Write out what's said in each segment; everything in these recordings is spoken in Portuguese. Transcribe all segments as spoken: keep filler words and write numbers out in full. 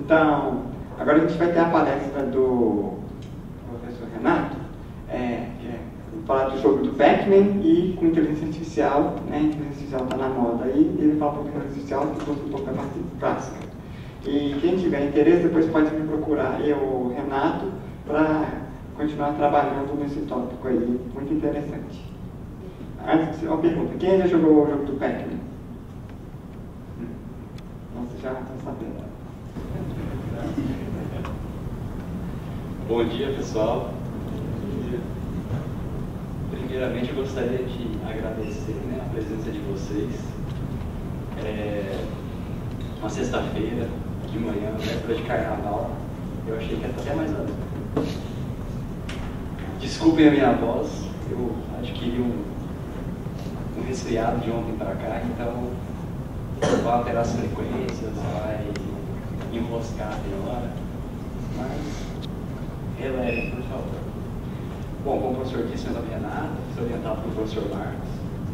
Então, agora a gente vai ter a palestra do professor Renato, é, que é falar do jogo do Pac-Man e com inteligência artificial, né? A inteligência artificial está na moda aí, e ele fala um pouco de inteligência artificial que trouxe um pouco da parte clássica. E quem tiver interesse, depois pode me procurar, eu, o Renato, para continuar trabalhando nesse tópico aí, muito interessante. Antes, uma pergunta, quem já jogou o jogo do Pac-Man? Você já está sabendo. Bom dia, pessoal. Primeiramente, eu gostaria de agradecer, né, a presença de vocês. É uma sexta-feira, de manhã, véspera de carnaval. Eu achei que ia estar até mais alto. Desculpem a minha voz, eu adquiri um, um resfriado de ontem para cá, então vai alterar as frequências, vai enroscar até hora, mas relevem, por favor. Bom, como o professor disse, meu nome é Renato, sou orientado pelo professor Marcos.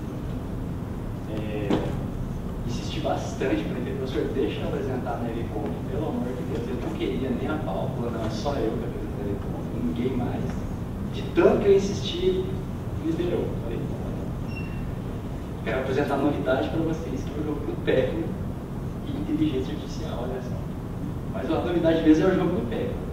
É, insisti bastante para ele, professor, deixa eu apresentar na Evicom, pelo amor de Deus, eu não queria nem a pálpula, não, é só eu que apresento a Evicom, ninguém mais. De tanto que eu insisti, me liberou. Falei, quero apresentar novidade para vocês, que é o jogo do Pac-Man e inteligência artificial, olha só. Mas a novidade mesmo é o jogo do Pac-Man.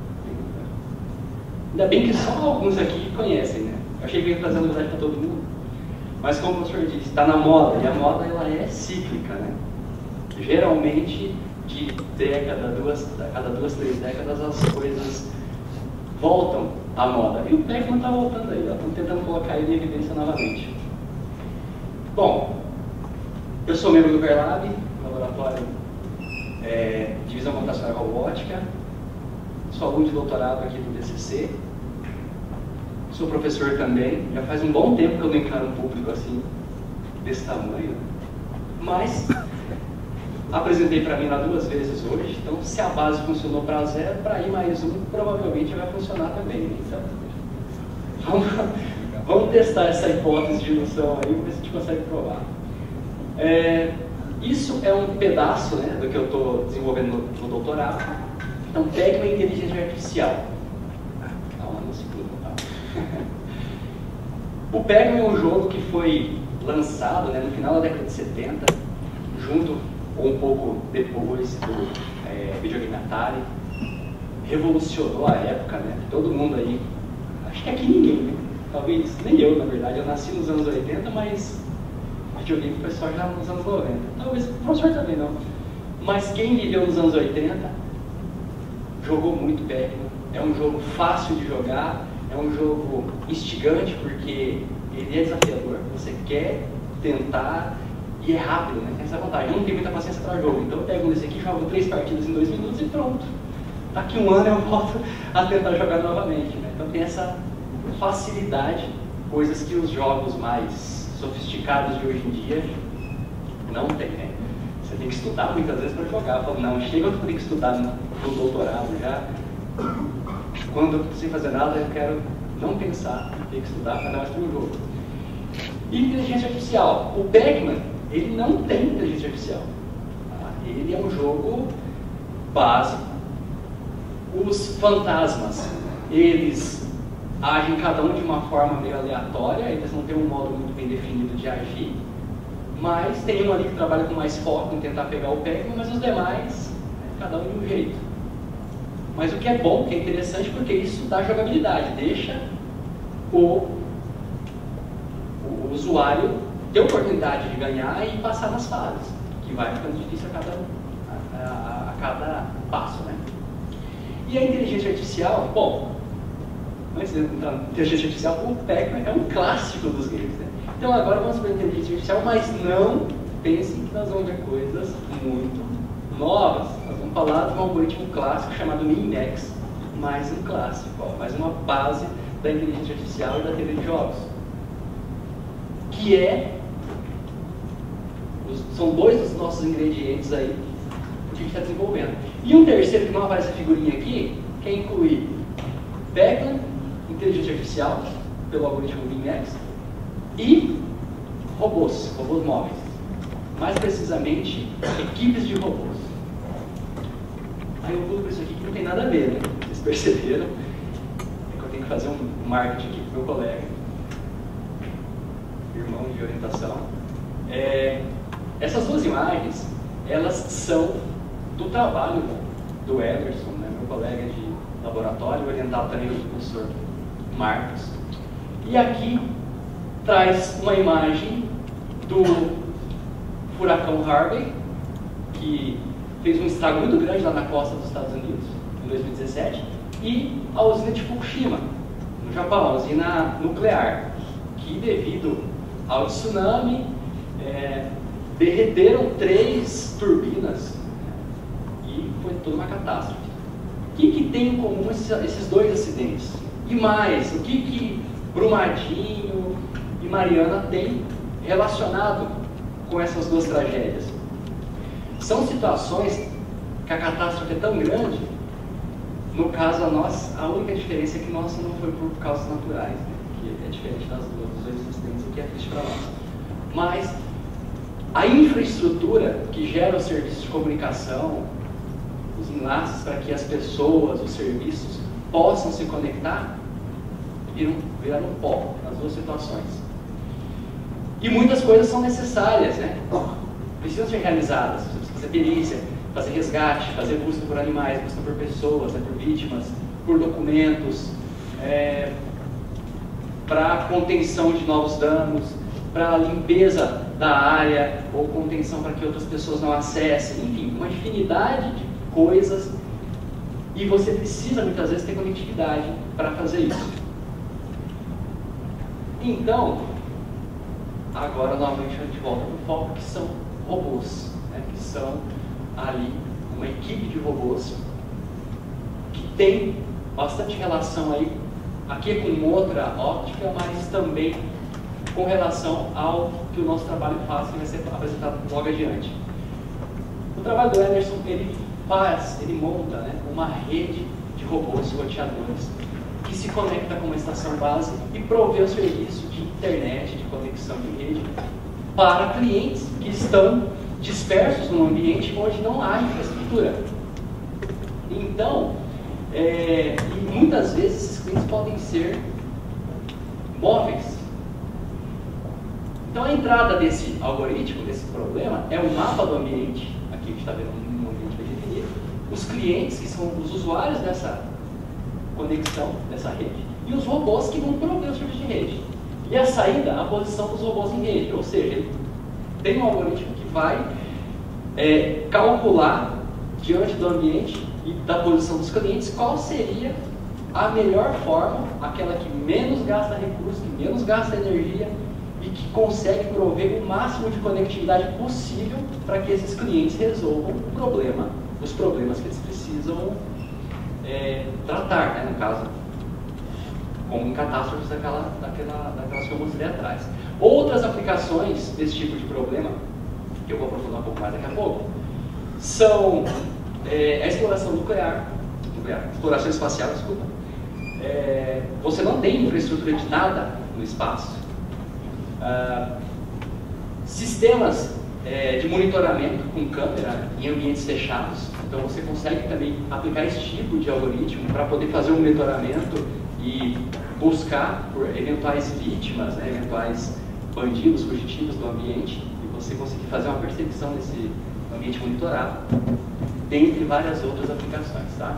Ainda bem que só alguns aqui conhecem, né? Eu achei que ia trazer novidade para todo mundo. Mas como o professor disse, está na moda, e a moda ela é cíclica, né? Geralmente, de década, duas, cada duas, três décadas, as coisas voltam à moda. E o Pac-Man está voltando aí, estão tentando colocar ele em evidência novamente. Bom, eu sou membro do Verlab, laboratório é, Divisão Computacional e Robótica. Sou aluno de doutorado aqui do D C C. Sou professor também. Já faz um bom tempo que eu não encaro um público assim, desse tamanho. Mas apresentei para mim lá duas vezes hoje. Então, se a base funcionou para zero, para ir mais um, provavelmente vai funcionar também. Então, vamos, vamos testar essa hipótese de indução aí, ver se a gente consegue provar. É, isso é um pedaço, né, do que eu estou desenvolvendo no, no doutorado. Então, Pac-Man e inteligência artificial. Calma, não se preocupa. O Pac-Man é um jogo que foi lançado, né, no final da década de setenta, junto ou um pouco depois do é, videogame Atari. Revolucionou a época, né? Todo mundo aí, acho que aqui ninguém, né? Talvez nem eu, na verdade. Eu nasci nos anos oitenta, mas videogame foi só já nos anos noventa. Talvez o professor também não. Mas quem viveu nos anos oitenta jogou muito Pac-Man. É um jogo fácil de jogar, é um jogo instigante porque ele é desafiador. Você quer tentar e é rápido, né? Tem essa vantagem. Eu não tenho muita paciência para jogo, então eu pego um desse aqui, jogo três partidas em dois minutos e pronto. Daqui um ano eu volto a tentar jogar novamente, né? Então tem essa facilidade, coisas que os jogos mais sofisticados de hoje em dia não tem, né? Você tem que estudar muitas vezes para jogar. Eu falo, não, chega que eu tenho que estudar no, no doutorado já. Quando eu não sei fazer nada, eu quero não pensar, ter que estudar para dar mais para o jogo. E inteligência artificial. O Pac-Man, ele não tem inteligência artificial. Tá? Ele é um jogo básico. Os fantasmas, eles agem cada um de uma forma meio aleatória, eles não têm um modo muito bem definido de agir. Mas tem um ali que trabalha com mais foco em tentar pegar o Pac-Man, mas os demais, cada um de um jeito. Mas o que é bom, que é interessante, porque isso dá jogabilidade, deixa o, o usuário ter a oportunidade de ganhar e passar nas fases, que vai ficando difícil a cada, a, a, a cada passo, né? E a inteligência artificial, bom, antes de entrar na inteligência artificial, o Pac-Man é um clássico dos games, né? Então agora vamos para a inteligência artificial, mas não pensem que nós vamos ver coisas muito novas. Nós vamos falar de um algoritmo clássico chamado Min-Max, mais um clássico, ó, mais uma base da inteligência artificial e da teoria de jogos, que é, são dois dos nossos ingredientes aí que a gente está desenvolvendo. E um terceiro, que não aparece a figurinha aqui, que é incluir Pac-Man, inteligência artificial, pelo algoritmo Min-Max, e robôs, robôs móveis. Mais precisamente, equipes de robôs. Aí eu pulo para isso aqui que não tem nada a ver, né? Vocês perceberam? É que eu tenho que fazer um marketing aqui para o meu colega, irmão de orientação. É, essas duas imagens, elas são do trabalho do Ederson, né, meu colega de laboratório, orientado também pelo professor Marcos. E aqui traz uma imagem do furacão Harvey, que fez um estrago muito grande lá na costa dos Estados Unidos, em dois mil e dezessete, e a usina de Fukushima, no Japão, a usina nuclear, que devido ao tsunami, é, derreteram três turbinas, né, e foi toda uma catástrofe. O que, que tem em comum esses, esses dois acidentes? E mais, o que, que Brumadinho e Mariana têm relacionado com essas duas tragédias? São situações que a catástrofe é tão grande, no caso a nossa, a única diferença é que nossa não foi por causas naturais, né? Que é diferente das duas, dos dois acidentes, o que é triste para nós. Mas a infraestrutura que gera os serviços de comunicação, os enlaces para que as pessoas, os serviços possam se conectar, viram, viraram pó nas duas situações. E muitas coisas são necessárias, né? Precisam ser realizadas. Você precisa fazer perícia, fazer resgate, fazer busca por animais, busca por pessoas, né, por vítimas, por documentos, é, para contenção de novos danos, para limpeza da área ou contenção para que outras pessoas não acessem, enfim, uma infinidade de coisas, e você precisa muitas vezes ter conectividade para fazer isso. Então, agora novamente a gente volta para o foco, que são robôs, né, que são ali uma equipe de robôs que tem bastante relação aí, aqui é com outra óptica, mas também com relação ao que o nosso trabalho faz, que vai ser apresentado logo adiante. O trabalho do Ederson, ele faz, ele monta, né, uma rede de robôs roteadores que se conecta com uma estação base e provê o serviço de internet, de conexão de rede para clientes que estão dispersos num ambiente onde não há infraestrutura. Então, é, e muitas vezes esses clientes podem ser móveis. Então a entrada desse algoritmo, desse problema, é o mapa do ambiente, aqui a gente está vendo um ambiente bem definido, os clientes, que são os usuários dessa conexão, dessa rede, e os robôs que vão prover o serviço de rede. E a saída, a posição dos robôs em rede, ou seja, ele tem um algoritmo que vai é, calcular diante do ambiente e da posição dos clientes qual seria a melhor forma, aquela que menos gasta recursos, que menos gasta energia e que consegue prover o máximo de conectividade possível para que esses clientes resolvam o problema, os problemas que eles precisam é, tratar, né, no caso, como em catástrofes daquela, daquela, daquelas que eu mostrei atrás. Outras aplicações desse tipo de problema, que eu vou aprofundar um pouco mais daqui a pouco, são é, a exploração nuclear, nuclear, exploração espacial, desculpa. É, você não tem infraestrutura de nada no espaço. Ah, sistemas é, de monitoramento com câmera em ambientes fechados, então você consegue também aplicar esse tipo de algoritmo para poder fazer um monitoramento e buscar por eventuais vítimas, né, eventuais bandidos fugitivos do ambiente, e você conseguir fazer uma percepção desse ambiente monitorado, dentre várias outras aplicações, tá?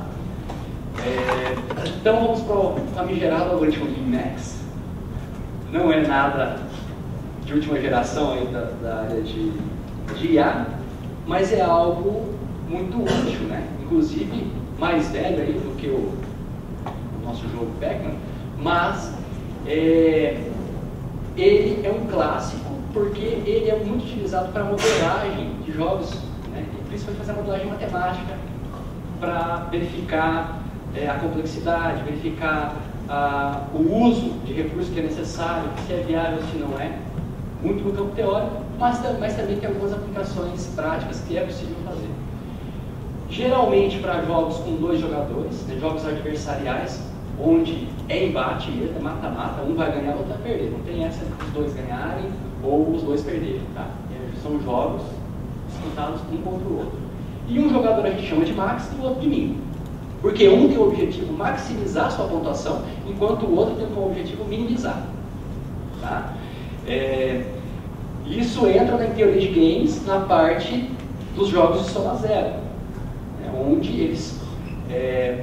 É, então vamos para o famigerado algoritmo LinMax. Não é nada de última geração aí da, da área de, de I A, mas é algo muito útil, né? Inclusive mais velho aí do que o, o nosso jogo Pac-Man, mas é, ele é um clássico porque ele é muito utilizado para modelagem de jogos, né? E principalmente fazer a modelagem matemática para verificar é, a complexidade, verificar a, o uso de recursos que é necessário, se é viável, se não é, muito no campo teórico, mas, mas também tem algumas aplicações práticas que é possível fazer. Geralmente para jogos com dois jogadores, né, jogos adversariais, onde é embate mesmo, é mata-mata, um vai ganhar, o outro vai perder. Não tem essa de os dois ganharem ou os dois perderem, tá? São jogos disputados um contra o outro. E um jogador a gente chama de max e o outro de min. Porque um tem o objetivo maximizar sua pontuação, enquanto o outro tem como objetivo minimizar. Tá? É, isso entra na teoria de games na parte dos jogos de soma zero, né, onde eles é,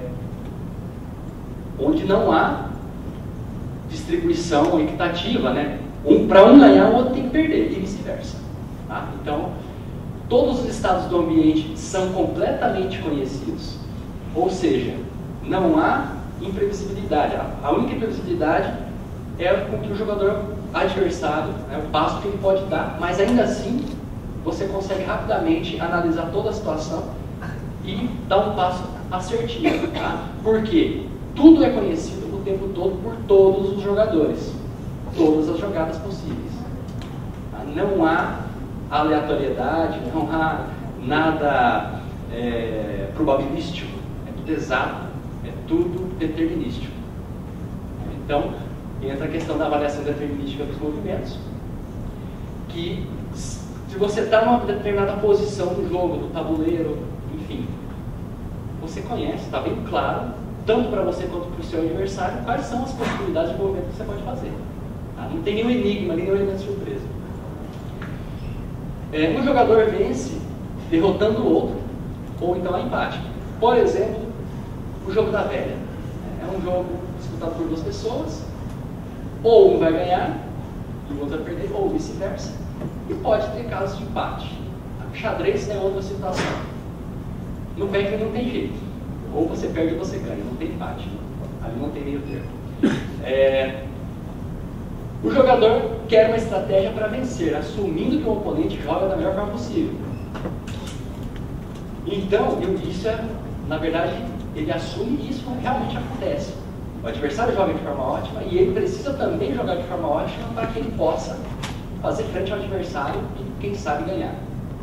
onde não há distribuição equitativa, né? Um, para um ganhar, o outro tem que perder, e vice-versa. Tá? Então, todos os estados do ambiente são completamente conhecidos, ou seja, não há imprevisibilidade. A única imprevisibilidade é com que o jogador adversário, né, o passo que ele pode dar, mas ainda assim você consegue rapidamente analisar toda a situação e dar um passo assertivo. Tá? Por quê? Tudo é conhecido o tempo todo por todos os jogadores, todas as jogadas possíveis. Tá? Não há aleatoriedade, não há nada é, probabilístico, é tudo exato, é tudo determinístico. Então, entra a questão da avaliação determinística dos movimentos, que se você está numa determinada posição no jogo, no tabuleiro, enfim, você conhece, está bem claro, tanto para você quanto para o seu adversário, quais são as possibilidades de movimento que você pode fazer. Tá? Não tem nenhum enigma, nenhum elemento de surpresa. É, um jogador vence derrotando o outro, ou então a empate. Por exemplo, o jogo da velha. É um jogo disputado por duas pessoas, ou um vai ganhar e o outro vai perder, ou vice-versa. E pode ter casos de empate. O xadrez é outra situação. No Pac-Man não tem jeito. Ou você perde ou você ganha, não tem empate. Ali não tem meio termo. É... O jogador quer uma estratégia para vencer, assumindo que o oponente joga da melhor forma possível. Então, isso é, na verdade, ele assume que isso realmente acontece. O adversário joga de forma ótima e ele precisa também jogar de forma ótima para que ele possa fazer frente ao adversário e, quem sabe, ganhar.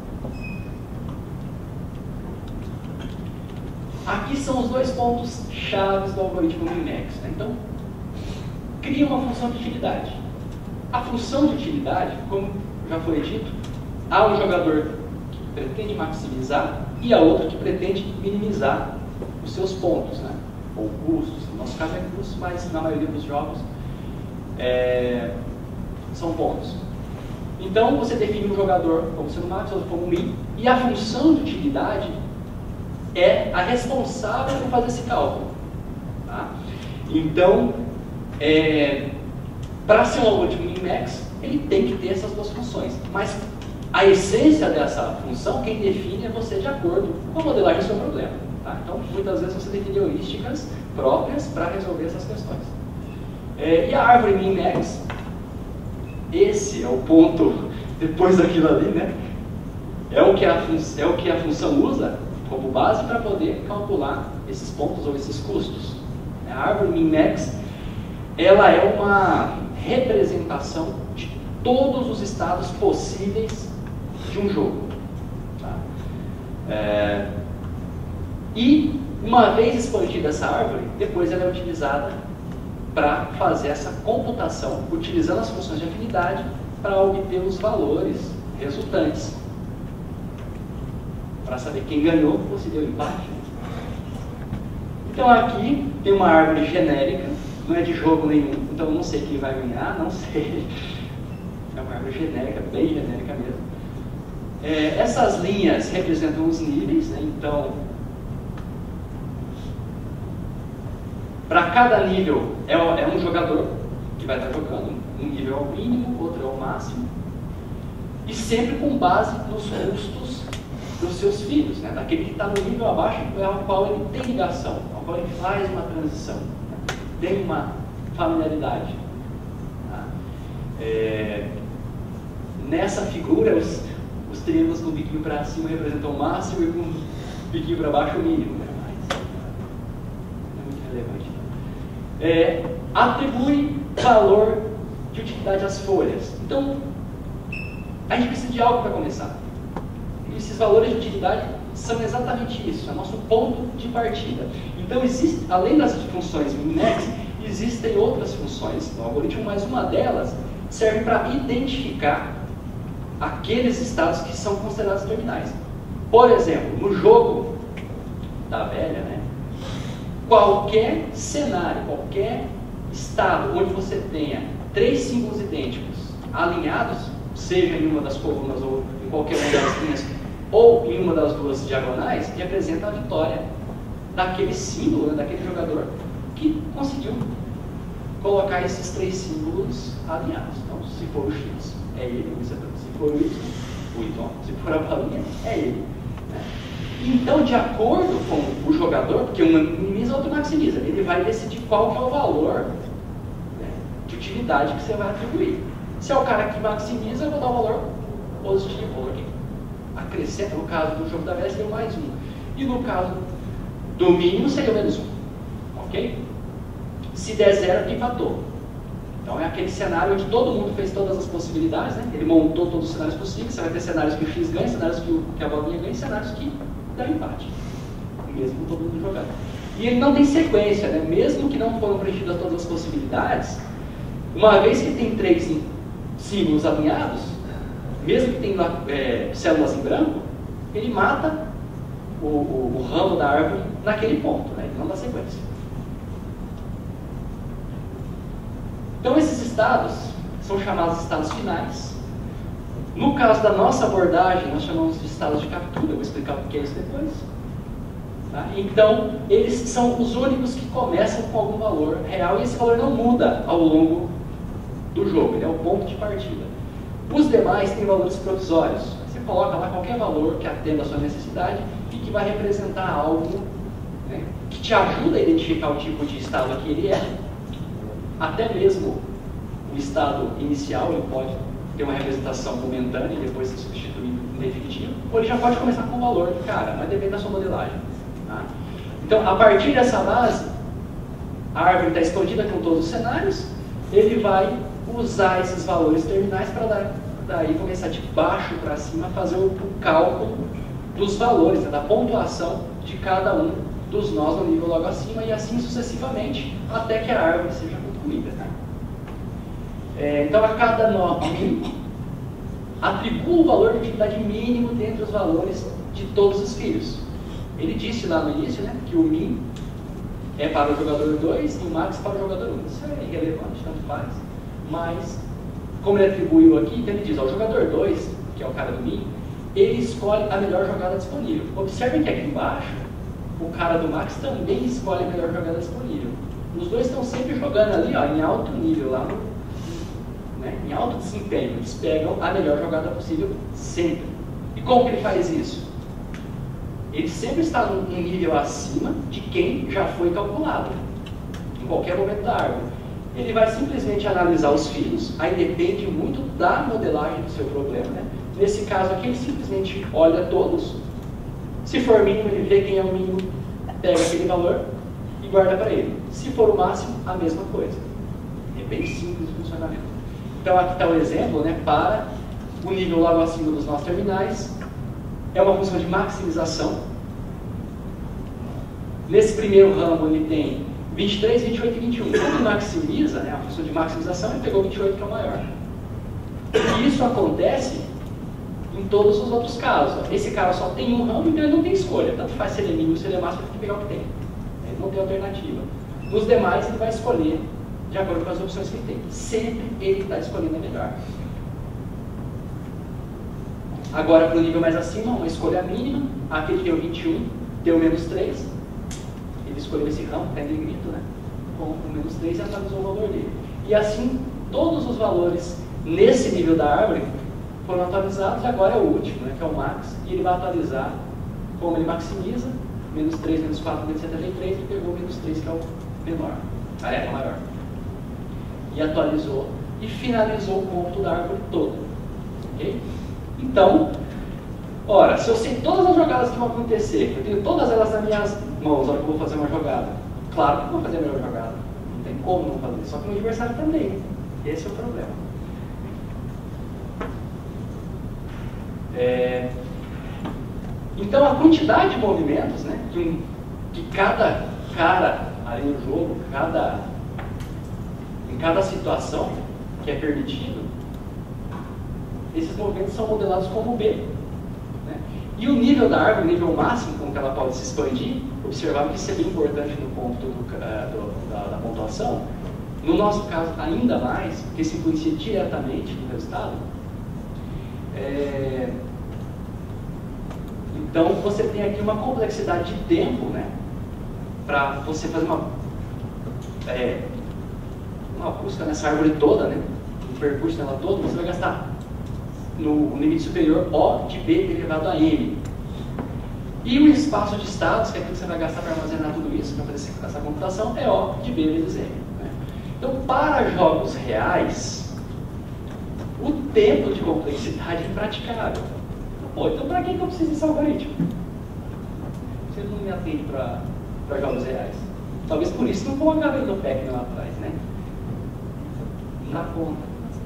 Aqui são os dois pontos chaves do algoritmo Min-Max. Então, cria uma função de utilidade. A função de utilidade, como já foi dito, há um jogador que pretende maximizar e há outro que pretende minimizar os seus pontos, né? Ou custos. No nosso caso é custos, mas na maioria dos jogos é, são pontos. Então, você define um jogador como sendo max, outro como min, e a função de utilidade é a responsável por fazer esse cálculo. Tá? Então, é, para ser um algoritmo min-max, ele tem que ter essas duas funções. Mas a essência dessa função, quem define é você de acordo com a modelagem do seu problema. Tá? Então, muitas vezes você define heurísticas próprias para resolver essas questões. É, e a árvore min-max, esse é o ponto, depois daquilo ali, né? É o que a, é o que a função usa como base para poder calcular esses pontos ou esses custos. A árvore min-max, ela é uma representação de todos os estados possíveis de um jogo. Tá? É, e, uma vez expandida essa árvore, depois ela é utilizada para fazer essa computação, utilizando as funções de afinidade para obter os valores resultantes. Para saber quem ganhou ou se deu empate. Então aqui tem uma árvore genérica, não é de jogo nenhum, então eu não sei quem vai ganhar, não sei. É uma árvore genérica, bem genérica mesmo. É, essas linhas representam os níveis, né? Então, para cada nível é, é um jogador que vai estar jogando, um nível é o mínimo, outro é o máximo, e sempre com base nos custos dos seus filhos, né? Daquele que está no nível abaixo, ao qual ele tem ligação, ao qual ele faz uma transição, né? Tem uma familiaridade. Tá? É, nessa figura, os, os triângulos com o biquinho para cima representam o máximo e com o biquinho para baixo o mínimo. Né? Mas não é muito relevante. É, atribui valor de utilidade às folhas. Então, a gente precisa de algo para começar. Esses valores de utilidade são exatamente isso, é o nosso ponto de partida. Então, existe, além das funções min-max, existem outras funções no algoritmo, mas uma delas serve para identificar aqueles estados que são considerados terminais. Por exemplo, no jogo da velha, né, qualquer cenário, qualquer estado onde você tenha três símbolos idênticos alinhados, seja em uma das colunas ou em qualquer uma das linhas, ou em uma das duas diagonais, representa a vitória daquele símbolo, né, daquele jogador que conseguiu colocar esses três símbolos alinhados. Então, se for o X, é ele, se for o Y, o Y, se for a balinha, é ele. Né? Então, de acordo com o jogador, porque um minimiza, outro maximiza, ele vai decidir qual que é o valor, né, de utilidade que você vai atribuir. Se é o cara que maximiza, eu vou dar um valor positivo, aqui. Acrescenta, no caso do jogo da velha, seria o mais um. E no caso do mínimo, seria o menos um. Ok? Se der zero, empatou. Então é aquele cenário onde todo mundo fez todas as possibilidades, né? Ele montou todos os cenários possíveis. Você vai ter cenários que o X ganha, cenários que, o, que a bolinha ganha, cenários que dá empate. Mesmo com todo mundo jogando. E ele não tem sequência, né? Mesmo que não foram preenchidas todas as possibilidades, uma vez que tem três símbolos alinhados, mesmo que tenha é, células em branco, ele mata o, o, o ramo da árvore naquele ponto, né? Ele não dá sequência. Então esses estados são chamados estados finais. No caso da nossa abordagem, nós chamamos de estados de captura. Eu vou explicar o que é isso depois. Tá? Então, eles são os únicos que começam com algum valor real e esse valor não muda ao longo do jogo. Ele é o ponto de partida. Os demais têm valores provisórios. Você coloca lá qualquer valor que atenda à sua necessidade e que vai representar algo, né, que te ajuda a identificar o tipo de estado que ele é. Até mesmo o estado inicial, ele pode ter uma representação momentânea e depois ser substituído em definitivo, ou ele já pode começar com um valor de cara, mas depende da sua modelagem. Tá? Então, a partir dessa base, a árvore está escondida com todos os cenários, ele vai usar esses valores terminais para dar, daí começar de baixo para cima, fazer o, o cálculo dos valores, né, da pontuação de cada um dos nós no nível logo acima e assim sucessivamente, até que a árvore seja concluída. Né? É, então, a cada nó atribua o valor de utilidade mínimo dentre os valores de todos os filhos. Ele disse lá no início, né, que o min é para o jogador dois e o max para o jogador um. Isso é irrelevante, tanto faz. Mas, como ele atribuiu aqui, então ele diz, ó, o jogador dois, que é o cara do min, ele escolhe a melhor jogada disponível. Observem que aqui embaixo, o cara do max também escolhe a melhor jogada disponível. Os dois estão sempre jogando ali, ó, em alto nível, lá no, né, em alto desempenho. Eles pegam a melhor jogada possível sempre. E como que ele faz isso? Ele sempre está num nível acima de quem já foi calculado, em qualquer momento da árvore. Ele vai simplesmente analisar os filhos, aí depende muito da modelagem do seu problema. Né? Nesse caso aqui, ele simplesmente olha todos. Se for mínimo, ele vê quem é o mínimo, pega aquele valor e guarda para ele. Se for o máximo, a mesma coisa. É bem simples o funcionamento. Então aqui está o exemplo, né, para o nível logo acima dos nossos terminais. É uma função de maximização. Nesse primeiro ramo ele tem vinte e três, vinte e oito e vinte e um. Quando ele maximiza, né, a função de maximização, ele pegou vinte e oito, que é o maior. E isso acontece em todos os outros casos. Esse cara só tem um ramo, então ele não tem escolha. Tanto faz se ele é mínimo ou se ele é máximo, ele tem que pegar o que tem. Ele não tem alternativa. Nos demais, ele vai escolher de acordo com as opções que ele tem. Sempre ele está escolhendo a melhor. Agora, para o nível mais acima, uma escolha mínima. Aqui ele deu vinte e um, deu menos três. Ele escolheu esse ramo, está em negrito, né? Com o menos três e atualizou o valor dele. E assim, todos os valores nesse nível da árvore foram atualizados e agora é o último, né? Que é o max. E ele vai atualizar como ele maximiza. Menos três, menos quatro, menos setenta e três. Ele pegou o menos três, que é o menor. Ah, é, é o maior. E atualizou e finalizou o ponto da árvore toda. Ok? Então, ora, se eu sei todas as jogadas que vão acontecer, eu tenho todas elas nas minhas mãos na hora que eu vou fazer uma jogada, claro que eu vou fazer a melhor jogada. Não tem como não fazer. Só que o adversário também. Esse é o problema. É... Então, a quantidade de movimentos, né, que, um, que cada cara ali no jogo, cada, em cada situação que é permitido, esses movimentos são modelados como B. Né? E o nível da árvore, o nível máximo com que ela pode se expandir, observaram que isso é bem importante no ponto do, do, da, da pontuação. No nosso caso, ainda mais, porque isso influencia diretamente no resultado. É... Então, você tem aqui uma complexidade de tempo, né, para você fazer uma, é, uma busca nessa árvore toda, né, um percurso nela toda, você vai gastar no limite superior O de B elevado a M. E o espaço de estados, que é aquilo que você vai gastar para armazenar tudo isso, para fazer essa computação, é O de B vezes M. Né? Então, para jogos reais, o tempo de complexidade é impraticável. Pô, então para que eu preciso desse algoritmo? Você não me atende para jogos reais. Talvez por isso não colocaram ele no Pac-Man lá atrás, né? Não dá conta.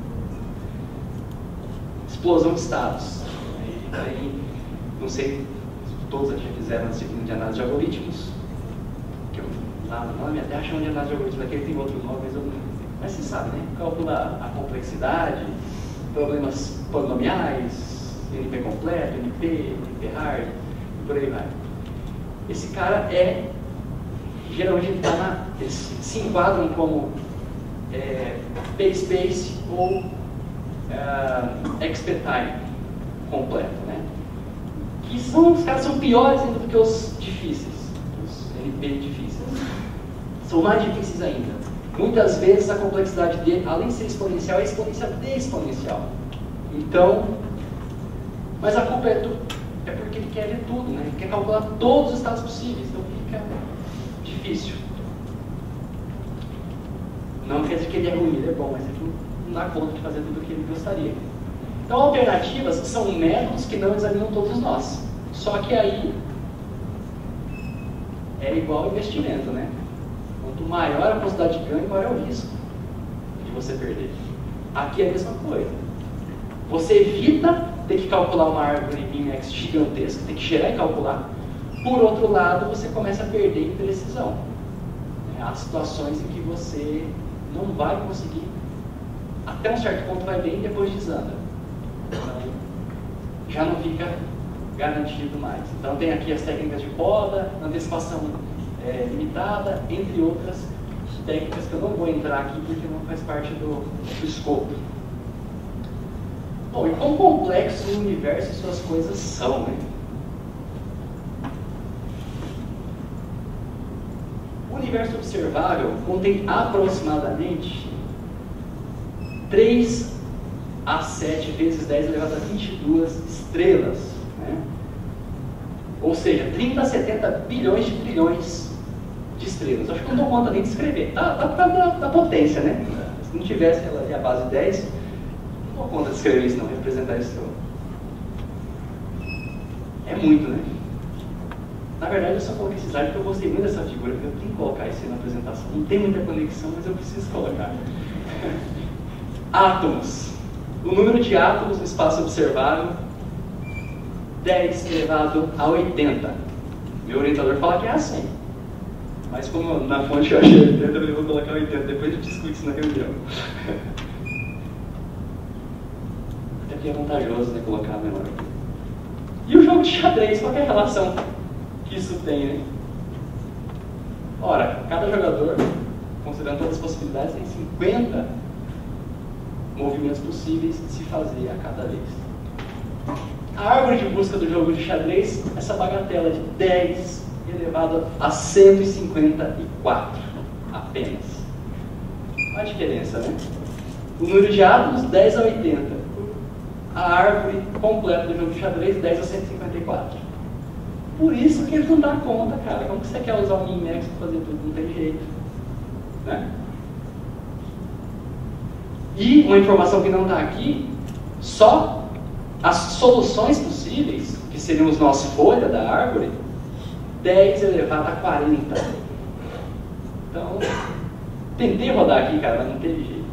Explosão de estados. Aí, aí, não sei, todos aqui já fizeram a disciplina de análise de algoritmos. Que eu, lá, lá na minha terra chamam de análise de algoritmos, aqui tem outro nome, mas eu não. Mas você sabe, né? Calcula a complexidade, problemas polinomiais, N P completo, N P, N P hard, e por aí vai. Esse cara é, geralmente ele tá na, eles se enquadram como é, P-Space ou uh, X P Time completo, né? Que são, os caras são piores ainda do que os difíceis, os N P difíceis. São mais difíceis ainda. Muitas vezes a complexidade dele, além de ser exponencial, é exponencial de exponencial. Então, mas a culpa é, do, é porque ele quer ler tudo, né? Ele quer calcular todos os estados possíveis, então fica difícil. Não quer dizer que ele é ruim, ele é bom, mas ele não dá conta de fazer tudo o que ele gostaria. Então, alternativas são métodos que não examinam todos nós. Só que aí é igual ao investimento, né? Quanto maior a possibilidade de ganho, maior é o risco de você perder. Aqui é a mesma coisa. Você evita ter que calcular uma árvore B I M X gigantesca, ter que gerar e calcular. Por outro lado, você começa a perder em precisão. Há situações em que você não vai conseguir, até um certo ponto vai bem e depois desanda. Então, já não fica garantido mais. Então tem aqui as técnicas de poda, antecipação é, limitada, entre outras técnicas que eu não vou entrar aqui porque não faz parte do, do escopo. Bom, e quão complexo o universo e suas coisas são, né? O universo observável contém aproximadamente três a sete vezes dez elevado a vinte e duas estrelas, né? Ou seja, trinta a setenta bilhões de trilhões de estrelas. Acho que eu não dou conta nem de escrever. Tá, tá por causa da, da potência, né? Se não tivesse ela ali a base dez, não dou conta de escrever isso não, representar isso. É muito, né? Na verdade, eu só coloquei esse slide porque eu gostei muito dessa figura, porque eu tenho que colocar isso aí na apresentação. Não tem muita conexão, mas eu preciso colocar. Átomos. O número de átomos no espaço observável, dez elevado a oitenta. Meu orientador fala que é assim. Mas como na fonte eu achei oitenta, eu vou colocar oitenta. Depois a gente discute isso na reunião. Até que é vantajoso, né, colocar a menor. E o jogo de xadrez, qual é a relação que isso tem, né? Ora, cada jogador, considerando todas as possibilidades, tem cinquenta movimentos possíveis de se fazer a cada vez. A árvore de busca do jogo de xadrez, essa bagatela de dez elevado a cento e cinquenta e quatro apenas. Olha a diferença, né? O número de átomos, dez a oitenta. A árvore completa do jogo de xadrez, dez a cento e cinquenta e quatro. Por isso que ele não dá conta, cara. Como que você quer usar o min-max para fazer tudo? Não tem jeito, né? E uma informação que não está aqui, só as soluções possíveis, que seriam os nós folha da árvore, dez elevado a quarenta. Então, tentei rodar aqui, cara, mas não teve jeito.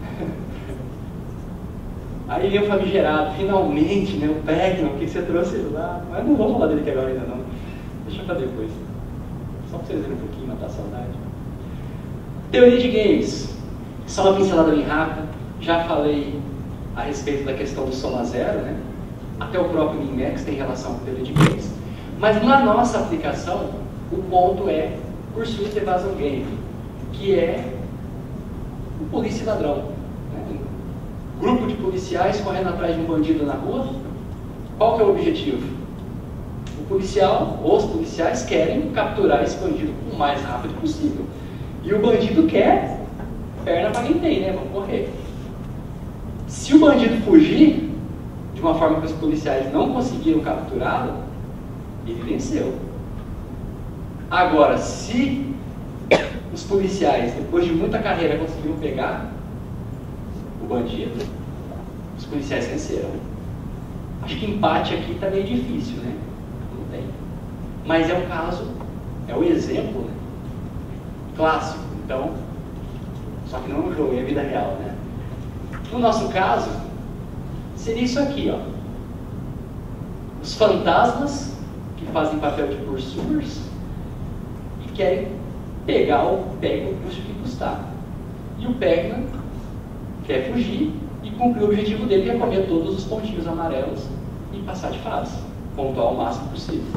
Aí vem o famigerado, finalmente, né, o Pac-Man, o que você trouxe lá? Mas não vou falar dele aqui agora ainda não. Deixa pra depois. Só pra vocês verem um pouquinho, matar a saudade. Teoria de games. Só uma pincelada bem rápida. Já falei a respeito da questão do soma zero, né? até o próprio Min-Max tem relação com teoria de games. Mas na nossa aplicação, o ponto é Pursuit Evasion Game, que é o polícia e ladrão. Né? Um grupo de policiais correndo atrás de um bandido na rua. Qual que é o objetivo? O policial, ou os policiais querem capturar esse bandido o mais rápido possível. E o bandido quer perna para quem tem, né? Vamos correr. Se o bandido fugir, de uma forma que os policiais não conseguiram capturá-lo, ele venceu. Agora, se os policiais, depois de muita carreira, conseguiram pegar o bandido, os policiais venceram. Acho que empate aqui está meio difícil, né? Não tem. Mas é um caso, é o exemplo, né? Clássico. Então, só que não é um jogo, é a vida real, né? No nosso caso, seria isso aqui, ó. Os fantasmas que fazem papel de pursuers e querem pegar o Pac-Man, custe o que custar. E o Pac-Man quer fugir e cumprir o objetivo dele, que é comer todos os pontinhos amarelos e passar de fase, pontuar o máximo possível.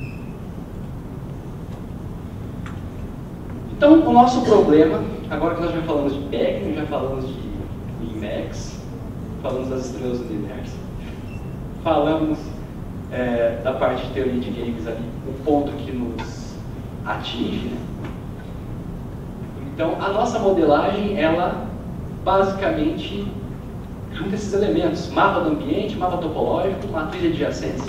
Então, o nosso problema, agora que nós já falamos de Pac-Man, já falamos de Min-Max, falamos das estrelas do universo, falamos é, da parte de teoria de games ali, o ponto que nos atinge, né? Então, a nossa modelagem, ela basicamente junta esses elementos: mapa do ambiente, mapa topológico, matriz de adjacência.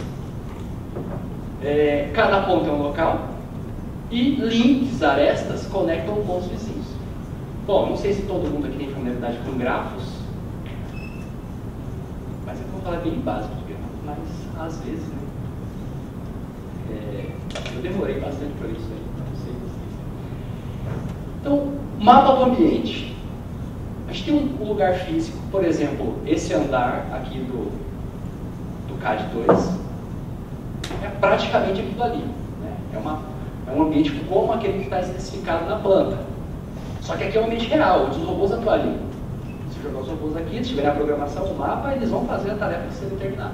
É, cada ponto é um local e links, arestas, conectam pontos vizinhos. Bom, não sei se todo mundo aqui tem familiaridade com grafos, mas eu vou falar bem básico de grafos, mas às vezes, né? É, eu demorei bastante para isso aí, não sei vocês. Então, mapa do ambiente. A gente tem um lugar físico, por exemplo, esse andar aqui do, do C A D dois, é praticamente aquilo ali. Né? É, uma, é um ambiente como aquele que está especificado na planta. Só que aqui é um ambiente real, onde os robôs atuam ali. Se jogar os robôs aqui, se tiver a programação, o mapa, eles vão fazer a tarefa que ser determinada.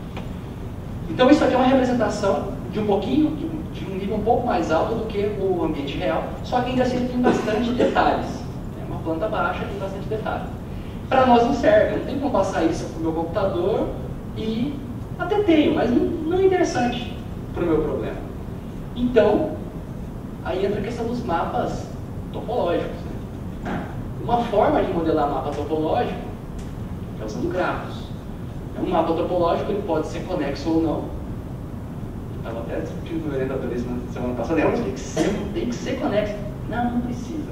Então isso aqui é uma representação de um pouquinho, de um, de um nível um pouco mais alto do que o ambiente real, só que ainda assim tem bastante detalhes. É uma planta baixa, tem bastante detalhe. Para nós não serve, não tem como passar isso para o meu computador e até tenho, mas não, não é interessante para o meu problema. Então, aí entra a questão dos mapas topológicos. Né? Uma forma de modelar mapa topológico é usando grafos. Um mapa topológico ele pode ser conexo ou não. Estava até discutindo com o orientador isso na semana passada. Não, tem que ser, tem que ser conexo. Não, não precisa.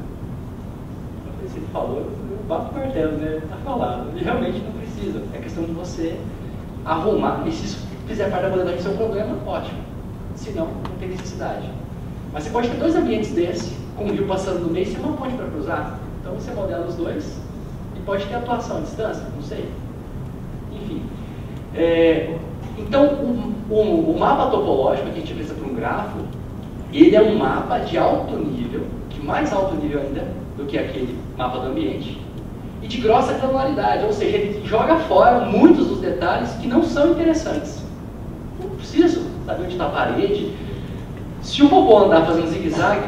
Ele falou, eu bato o martelo, né? Está falado. E realmente não precisa. É questão de você arrumar. E se isso fizer parte da modelagem do seu problema, ótimo. Se não, não tem necessidade. Mas você pode ter dois ambientes desse, com um rio passando no meio e uma ponte para cruzar. Então você modela os dois e pode ter atuação à distância, não sei. Enfim. É, então, o, o, o mapa topológico que a gente pensa para um grafo, ele é um mapa de alto nível, de mais alto nível ainda do que aquele mapa do ambiente, e de grossa granularidade, ou seja, ele joga fora muitos dos detalhes que não são interessantes. Não preciso saber onde está a parede. Se o robô andar fazendo zigue-zague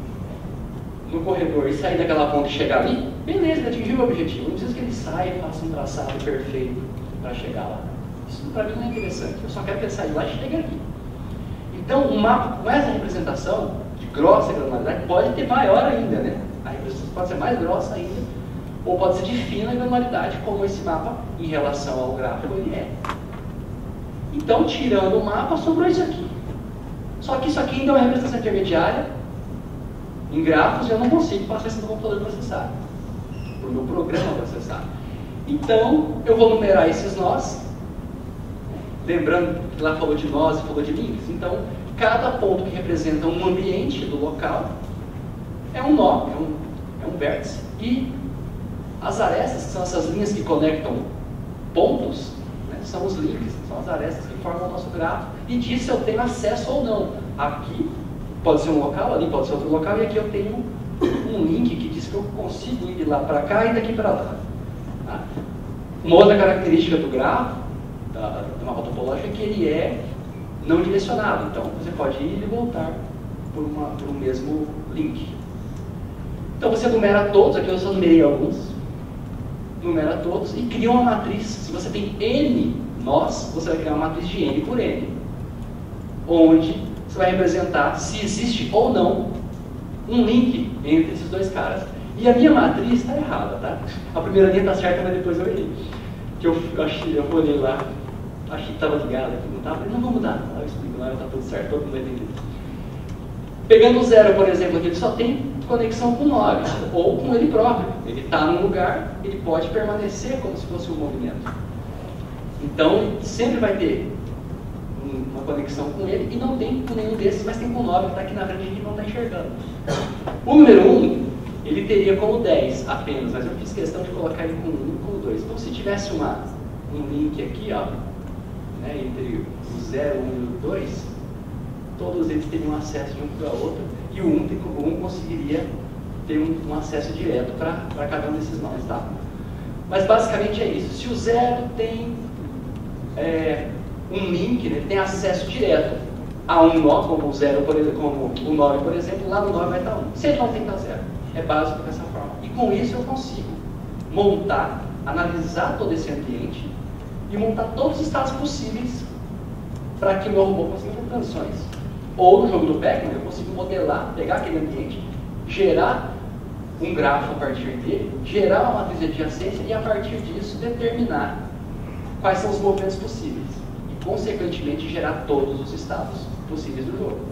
no corredor e sair daquela ponta e chegar ali, beleza, ele atingiu o objetivo. Não precisa que ele saia e faça um traçado perfeito para chegar lá. Isso para mim não é interessante. Eu só quero que ele saia de lá e chegue aqui. Então, um mapa com essa representação de grossa granularidade pode ter maior ainda, né? A representação pode ser mais grossa ainda, ou pode ser de fina granularidade, como esse mapa em relação ao gráfico ele é. Então, tirando o mapa, sobrou isso aqui. Só que isso aqui ainda é uma representação intermediária em grafos, eu não consigo passar isso no computador processar, para o meu programa processar. Então, eu vou numerar esses nós, lembrando que lá falou de nós e falou de links. Então, cada ponto que representa um ambiente do local é um nó, é um, é um vértice. E as arestas, que são essas linhas que conectam pontos, né, são os links, são as arestas que formam o nosso grafo. E disso eu tenho acesso ou não. Aqui pode ser um local, ali pode ser outro local, e aqui eu tenho um link que diz que eu consigo ir de lá para cá e daqui para lá. Tá? Uma outra característica do grafo da, de uma rota topológica que ele é não direcionado. Então, você pode ir e voltar por, uma, por um mesmo link. Então, você numera todos, aqui eu só numerei alguns, numera todos e cria uma matriz. Se você tem N nós, você vai criar uma matriz de N por N, onde você vai representar se existe ou não um link entre esses dois caras. E a minha matriz está errada, tá? A primeira linha está certa, mas depois eu errei. Que eu, eu, achei, eu olhei lá, achei que estava ligado, aqui não estava, falei, não vou mudar, eu explico lá, está tudo certo, todo mundo vai entender. Pegando o zero, por exemplo, aqui ele só tem conexão com nove, ou com ele próprio. Ele está num lugar, ele pode permanecer como se fosse um movimento. Então, ele sempre vai ter uma conexão com ele, e não tem com nenhum desses, mas tem com nove, que está aqui na frente e a gente não está enxergando. O número um, ele teria como dez apenas, mas eu fiz questão de colocar ele com um e com dois. Então, se tivesse uma, um link aqui, ó, né, entre o zero, um e o dois, todos eles teriam acesso de um para o outro, e o um, o um conseguiria ter um, um acesso direto para cada um desses nós, tá? Mas basicamente é isso. Se o zero tem é, um link, né, ele tem acesso direto a um nó, como o zero, por exemplo, como o nove, por exemplo, lá no nove vai estar um. Se ele não tem, está zero. É básico dessa forma. E com isso eu consigo montar, analisar todo esse ambiente e montar todos os estados possíveis para que o meu robô consiga fazer transições. Ou no jogo do Pac-Man, eu consigo modelar, pegar aquele ambiente, gerar um grafo a partir dele, gerar uma matriz de adjacência e a partir disso determinar quais são os movimentos possíveis. E consequentemente gerar todos os estados possíveis do jogo.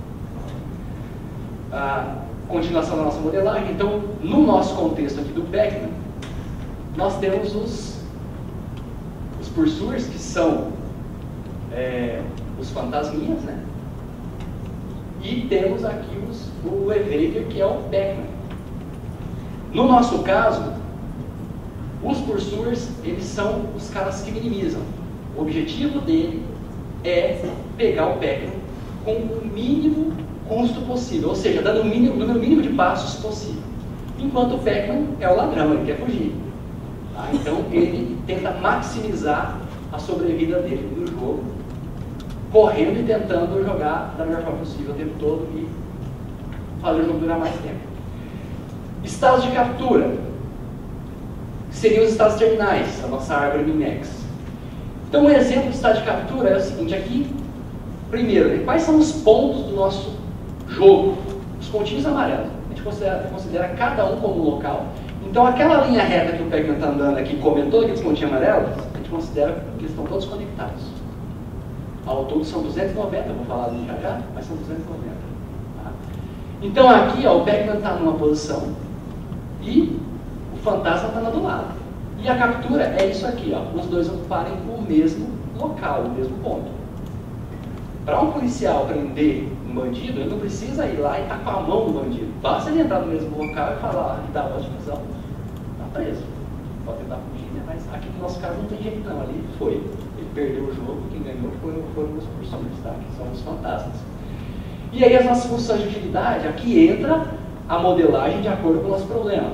A continuação da nossa modelagem, então, no nosso contexto aqui do Pac-Man, nós temos os, os pursuers, que são é, os fantasminhas, né? E temos aqui os, o Evader, que é o Pac-Man. No nosso caso, os pursuers, eles são os caras que minimizam. O objetivo dele é pegar o Pac-Man com o mínimo custo possível, ou seja, dando o mínimo, número mínimo de passos possível. Enquanto o Pac-Man é o ladrão, ele quer fugir. Tá? Então ele tenta maximizar a sobrevida dele no jogo, correndo e tentando jogar da melhor forma possível o tempo todo e fazer o jogo durar mais tempo. Estados de captura seriam os estados terminais, a nossa árvore Mimex. Então, um exemplo de estado de captura é o seguinte: aqui, primeiro, né, quais são os pontos do nosso jogo? Os pontinhos amarelos. A gente considera, considera cada um como um local. Então, aquela linha reta que o Pac-Man está andando aqui, comentou aqueles pontinhos amarelos, a gente considera que eles estão todos conectados. Ao todo são duzentos e noventa, eu vou falar ali já já, mas são duzentos e noventa. Tá? Então, aqui, ó, o Pac-Man está numa posição e o fantasma está do lado. E a captura é isso aqui, ó, os dois ocuparem o mesmo local, o mesmo ponto. Para um policial prender um bandido, ele não precisa ir lá e estar com a mão no bandido. Basta ele entrar no mesmo local e falar, e dar a voz de prisão, está preso. Pode tentar fugir, né? Mas aqui no nosso caso não tem jeito não, ali foi. Ele perdeu o jogo, quem ganhou foram, foram os pursuers, tá? Que são os fantasmas. E aí as nossas funções de utilidade, aqui entra a modelagem de acordo com o nosso problema.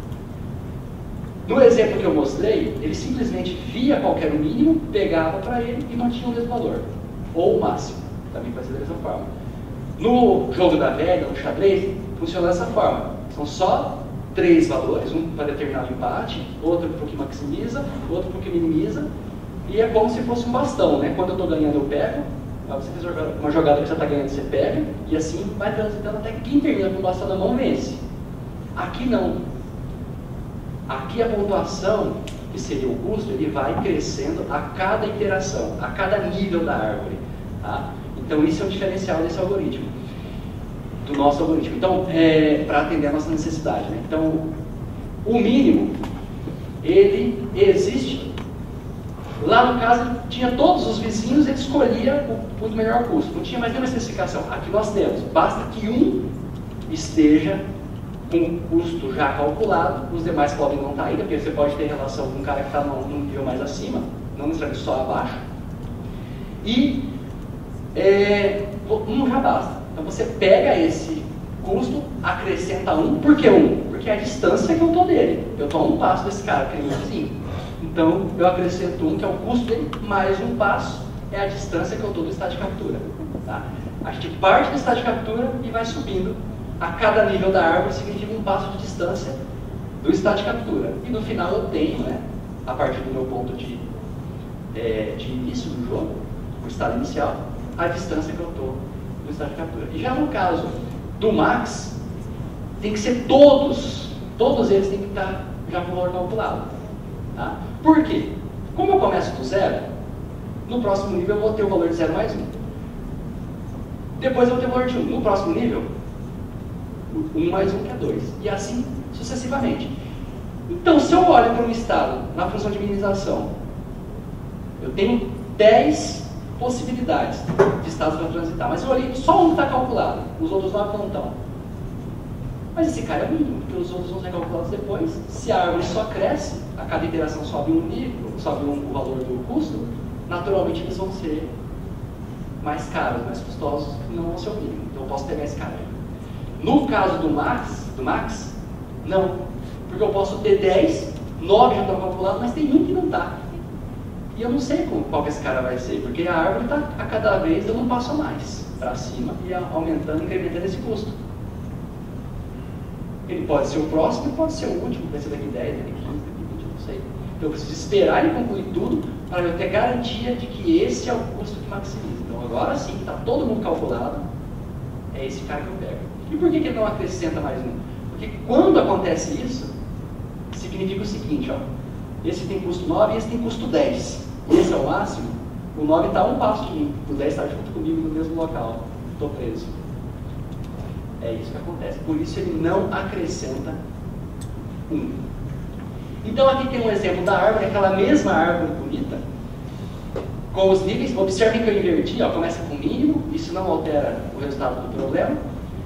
No exemplo que eu mostrei, ele simplesmente via qualquer mínimo, pegava para ele e mantinha o mesmo valor. Ou o máximo, também pode ser da mesma forma. No jogo da velha, no xadrez, funciona dessa forma. São só três valores, um para determinar o empate, outro para o que maximiza, outro para o que minimiza, e é como se fosse um bastão, né? Quando eu estou ganhando, eu pego, você fez uma jogada que você está ganhando, você pega, e assim vai transitando até que quem termina com o bastão na mão vence. Aqui não. Aqui a pontuação, que seria o custo, ele vai crescendo a cada iteração, a cada nível da árvore. Tá? Então isso é o diferencial desse algoritmo, do nosso algoritmo. Então, é, para atender a nossa necessidade. Né? Então, o mínimo, ele existe. Lá no caso, tinha todos os vizinhos, ele escolhia o, o melhor custo. Não tinha mais nenhuma especificação. Aqui nós temos, basta que um esteja com um custo já calculado, os demais podem não estar ainda, porque você pode ter relação com um cara que está num nível mais acima, não necessariamente só abaixo. E é, um já basta. Então você pega esse custo, acrescenta um. Por que um? Porque é a distância que eu estou dele. Eu estou a um passo desse cara, que é meu vizinho. Então, eu acrescento um, que é o custo dele, mais um passo, é a distância que eu estou do estado de captura. Tá? A gente parte do estado de captura e vai subindo. A cada nível da árvore significa um passo de distância do estado de captura. E no final eu tenho, né, a partir do meu ponto de, é, de início do jogo, o estado inicial, a distância que eu estou do estado de captura. E já no caso do max, tem que ser todos, todos eles têm que estar já com o valor calculado. Tá? Por quê? Como eu começo do zero, no próximo nível eu vou ter o valor de zero mais um. Depois eu vou ter o valor de um. No próximo nível, um mais um que é dois. E assim sucessivamente. Então, se eu olho para um estado na função de minimização, eu tenho dez possibilidades de estados para transitar. Mas eu olhei, só um está calculado, os outros nove não estão. Mas esse cara é o mínimo, porque os outros vão ser calculados depois. Se a árvore só cresce, a cada iteração sobe um nível, sobe um, o valor do custo, naturalmente eles vão ser mais caros, mais custosos, não vão ser o mínimo. Então eu posso pegar esse cara aí. No caso do max, do max, não. Porque eu posso ter dez, nove já estão calculados, mas tem um que não está. E eu não sei como, qual que esse cara vai ser, porque a árvore está a cada vez dando um passo a mais para cima e aumentando, incrementando esse custo. Ele pode ser o próximo, pode ser o último, vai ser daqui dez, daqui quinze, daqui vinte, não sei. Então eu preciso esperar ele concluir tudo para eu ter garantia de que esse é o custo que maximiza. Então agora sim, está todo mundo calculado, é esse cara que eu pego. E por que que ele não acrescenta mais um? Porque quando acontece isso, significa o seguinte, ó, esse tem custo nove e esse tem custo dez. Esse é o máximo, o nove está a um passo de mim, o dez está junto comigo no mesmo local, estou preso. É isso que acontece, por isso ele não acrescenta um. Então aqui tem um exemplo da árvore, aquela mesma árvore bonita, com os níveis. Observem que eu inverti, ó, começa com o mínimo, isso não altera o resultado do problema.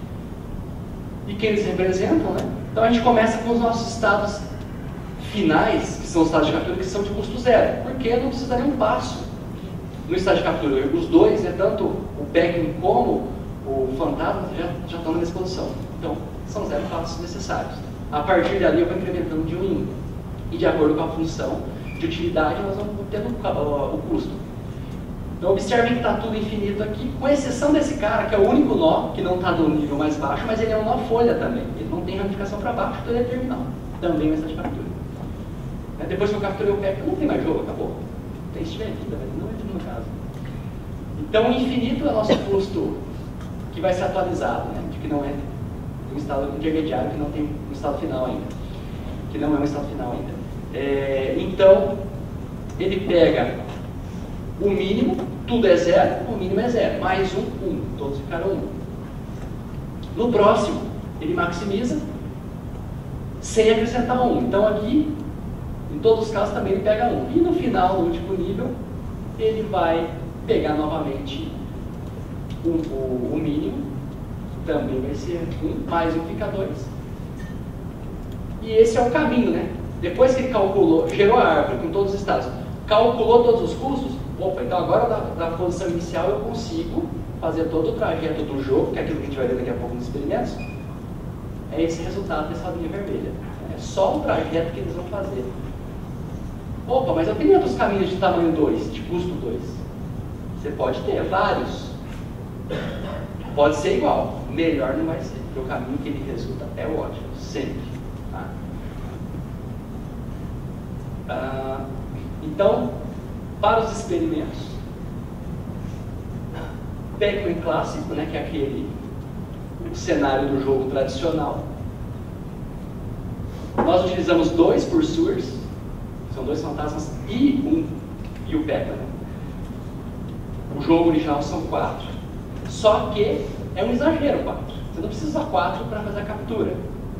E que eles representam, né? Então a gente começa com os nossos estados finais, que são os estados de captura que são de custo zero, porque não precisa nem um passo no estado de captura. Os dois, né, tanto o Pac-Man como o fantasma, já, já estão na mesma posição. Então, são zero passos necessários. A partir dali eu vou incrementando de um em um. E de acordo com a função de utilidade, nós vamos tendo o, o custo. Então, observem que está tudo infinito aqui, com exceção desse cara, que é o único nó, que não está no nível mais baixo, mas ele é um nó folha também. Ele não tem ramificação para baixo, então ele é terminal. Também vai estar de captura. Depois que eu capturei o Pac, não tem mais jogo, acabou. Tem se tiver vida, mas não é no caso. Então, o infinito é o nosso custo que vai ser atualizado, né? De que não é um estado intermediário, que não tem um estado final ainda. Que não é um estado final ainda. É, então, ele pega o mínimo, tudo é zero, o mínimo é zero. Mais um, um. Todos ficaram um. No próximo, ele maximiza sem acrescentar um. Então, aqui, em todos os casos, também ele pega um. E no final, no último nível, ele vai pegar novamente o, o, o mínimo, também vai ser um, mais um fica dois. E esse é o caminho, né? Depois que ele calculou, gerou a árvore com todos os estados, calculou todos os custos, opa, então agora da, da posição inicial eu consigo fazer todo o trajeto do jogo, que é aquilo que a gente vai ver daqui a pouco nos experimentos. É esse resultado dessa linha vermelha. É só o trajeto que eles vão fazer. Opa, mas eu tenho outros caminhos de tamanho dois, de custo dois. Você pode ter vários. Pode ser igual. Melhor não vai ser, porque o caminho que ele resulta é o ótimo, sempre. Tá? Ah, então, para os experimentos, Pac-Man clássico, né, que é aquele cenário do jogo tradicional, nós utilizamos dois pursuers, são dois fantasmas e um e o Pac-Man. O jogo original são quatro, só que é um exagero quatro. Você não precisa usar quatro para fazer a captura.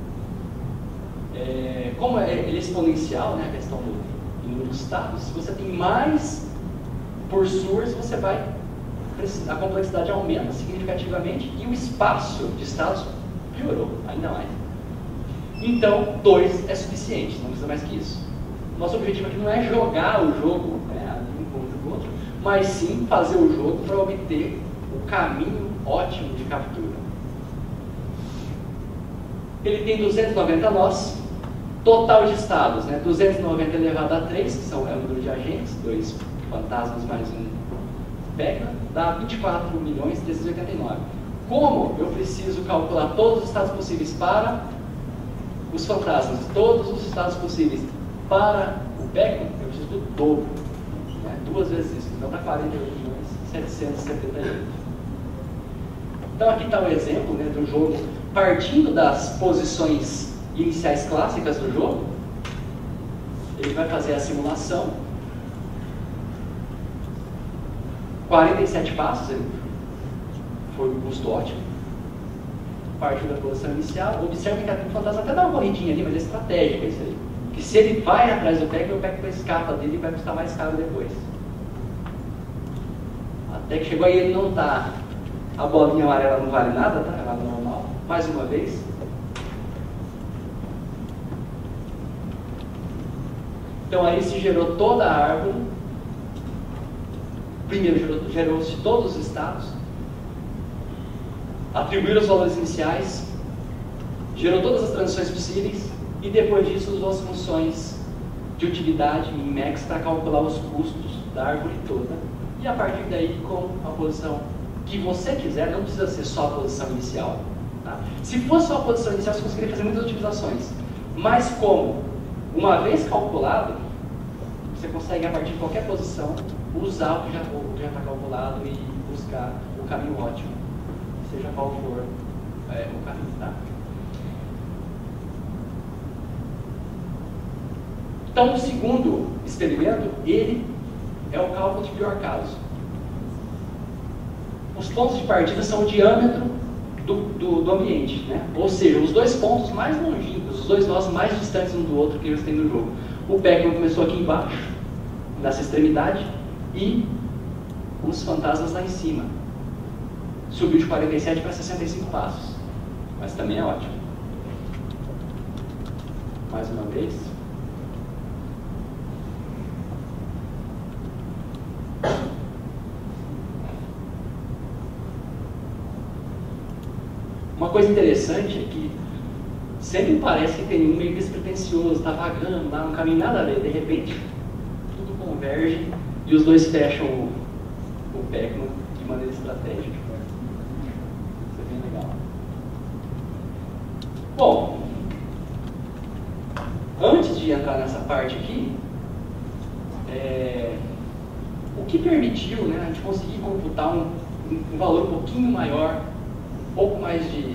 É, como é, ele é exponencial, né, a questão do, do número de estados, se você tem mais pursuers, você vai, a complexidade aumenta significativamente e o espaço de estados piorou ainda mais. Então, dois é suficiente, não precisa mais que isso. Nosso objetivo aqui não é jogar o jogo, né, um contra o outro, mas sim fazer o jogo para obter o caminho ótimo de captura. Ele tem duzentos e noventa nós, total de estados, né? duzentos e noventa elevado a três, que são, é o número de agentes, dois fantasmas mais um Pac-Man, dá vinte e quatro milhões trezentos e oitenta e nove. Como eu preciso calcular todos os estados possíveis para os fantasmas, todos os estados possíveis para o Pac-Man, eu preciso do dobro, né? Duas vezes isso, então dá quarenta e oito milhões setecentos e setenta e oito. Então aqui está o exemplo, né, do jogo, partindo das posições iniciais clássicas do jogo, ele vai fazer a simulação, quarenta e sete passos, ele foi um custo ótimo, partiu da posição inicial. Observe que o fantasma até dá uma corridinha ali, mas é estratégico isso aí, que se ele vai atrás do Pac-Man, o Pac-Man escapa dele e vai custar mais caro depois. Até que chegou aí, ele não está, a bolinha amarela não vale nada, tá? Ela é normal, mais uma vez. Então aí se gerou toda a árvore. Primeiro gerou-se todos os estados, atribuíram os valores iniciais, gerou todas as transições possíveis e depois disso usou as funções de utilidade em max para calcular os custos da árvore toda. E a partir daí, com a posição que você quiser, não precisa ser só a posição inicial. Tá? Se fosse só a posição inicial, você conseguiria fazer muitas utilizações. Mas como, uma vez calculado, você consegue, a partir de qualquer posição, usar o que já está calculado e buscar o caminho ótimo, seja qual for é, o caminho. Tá? Então, o segundo experimento, ele é o cálculo de pior caso. Os pontos de partida são o diâmetro do, do, do ambiente, né? Ou seja, os dois pontos mais longínquos, os dois nós mais distantes um do outro que eles têm no jogo. O Pac-Man começou aqui embaixo, nessa extremidade, e os fantasmas lá em cima. Subiu de quarenta e sete para sessenta e cinco passos, mas também é ótimo. Mais uma vez. Uma coisa interessante é que sempre parece que tem um meio despretensioso, está vagando lá, não caminho nada a ver, de repente tudo converge e os dois fecham o, o Pac-Man de maneira estratégica. Isso é bem legal. Bom, antes de entrar nessa parte aqui, é, o que permitiu, né, a gente conseguir computar um, um valor um pouquinho maior, um pouco mais de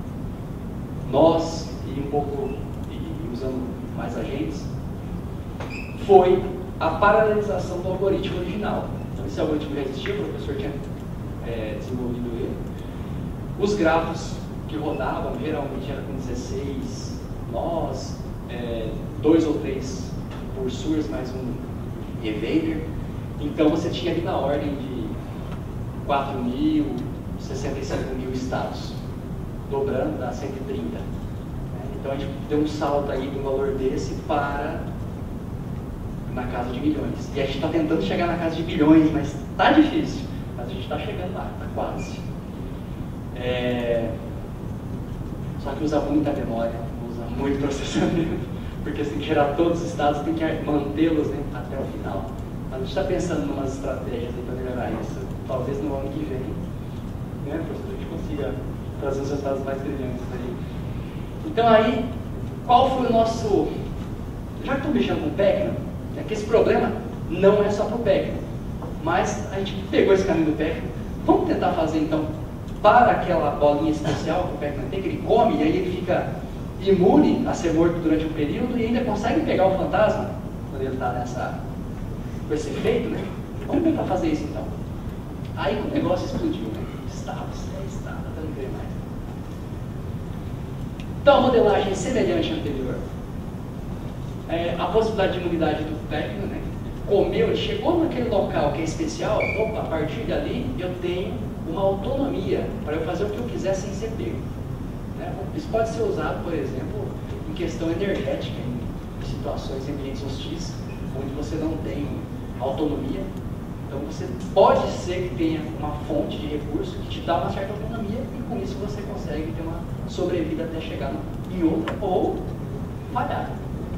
nós e um pouco e usando mais agentes, foi a paralelização do algoritmo original. Então, esse algoritmo já existia, o professor tinha é, desenvolvido ele. Os grafos que rodavam geralmente eram com dezesseis nós, é, dois ou três pursuers mais um evader. Então você tinha ali na ordem de quatro mil, sessenta e cinco mil estados, dobrando dá cento e trinta. Então a gente deu um salto aí de um valor desse para na casa de milhões. E a gente está tentando chegar na casa de bilhões, mas está difícil. Mas a gente está chegando lá, está quase. É... Só que usa muita memória, usa muito processamento, porque você tem que gerar todos os estados, tem que mantê-los, né, até o final. Mas a gente está pensando em umas estratégias para melhorar isso. Talvez no ano que vem, né, professor, a gente consiga trazer os resultados mais brilhantes aí. Então aí, qual foi o nosso... Já que estou mexendo com o Pac-Man, é que esse problema não é só para o Pac-Man, mas a gente pegou esse caminho do Pac-Man, vamos tentar fazer então para aquela bolinha especial que o Pac-Man tem, que ele come e aí ele fica imune a ser morto durante um período e ainda consegue pegar o fantasma quando ele está nessa... com esse efeito, né? Vamos tentar fazer isso então. Aí o negócio explodiu, né? Estava, estava, não queria mais. Então a modelagem é semelhante à anterior. É, a possibilidade de imunidade do Pac-Man, né? Comeu, ele chegou naquele local que é especial, opa, a partir dali eu tenho uma autonomia para eu fazer o que eu quiser sem ser pego. Né? Isso pode ser usado, por exemplo, em questão energética, em situações em ambientes hostis, onde você não tem autonomia. Então você pode ser que tenha uma fonte de recurso que te dá uma certa autonomia e com isso você consegue ter uma sobrevida até chegar em outra ou falhar.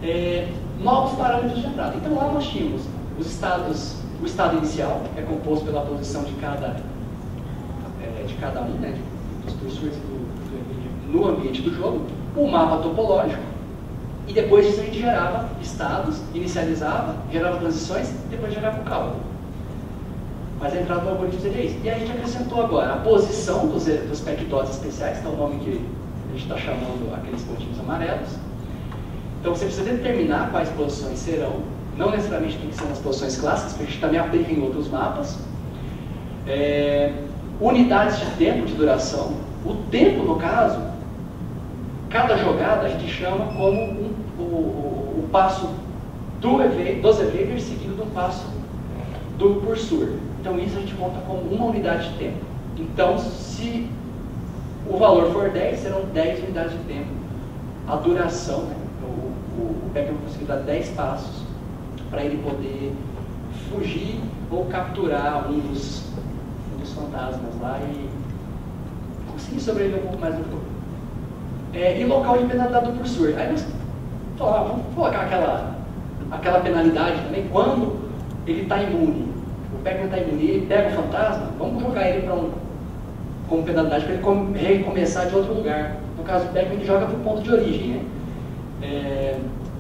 é, novos parâmetros de entrada. Então lá nós tínhamos os estados, o estado inicial, que é composto pela posição de cada, é, de cada um, né, dos cursores do, do, no ambiente do jogo, o mapa topológico, e depois disso a gente gerava estados, inicializava, gerava transições, e depois gerava o cálculo. Mas a entrada do algoritmo seria isso. E a gente acrescentou agora a posição dos, dos P E C dots especiais, que é o nome que a gente está chamando aqueles pontinhos amarelos. Então você precisa determinar quais posições serão. Não necessariamente tem que ser nas posições clássicas, porque a gente também aplica em outros mapas. É, unidades de tempo de duração. O tempo, no caso, cada jogada a gente chama como um, o, o, o passo do evento, dos evaders seguido de um passo do cursor. Então isso a gente conta como uma unidade de tempo. Então, se o valor for dez, serão dez unidades de tempo. A duração, né? o, o, o Beckman conseguiu dar dez passos para ele poder fugir ou capturar um dos, um dos fantasmas lá e conseguir sobreviver um pouco mais no jogo. É, e local de penalidade do cursor. Aí nós ah, vamos colocar aquela, aquela penalidade também quando ele está imune. O Beckman está imune, ele pega o fantasma, vamos jogar ele para um, como penalidade para ele recomeçar de outro lugar. No caso do Beckman, ele joga para o ponto de origem, né? É,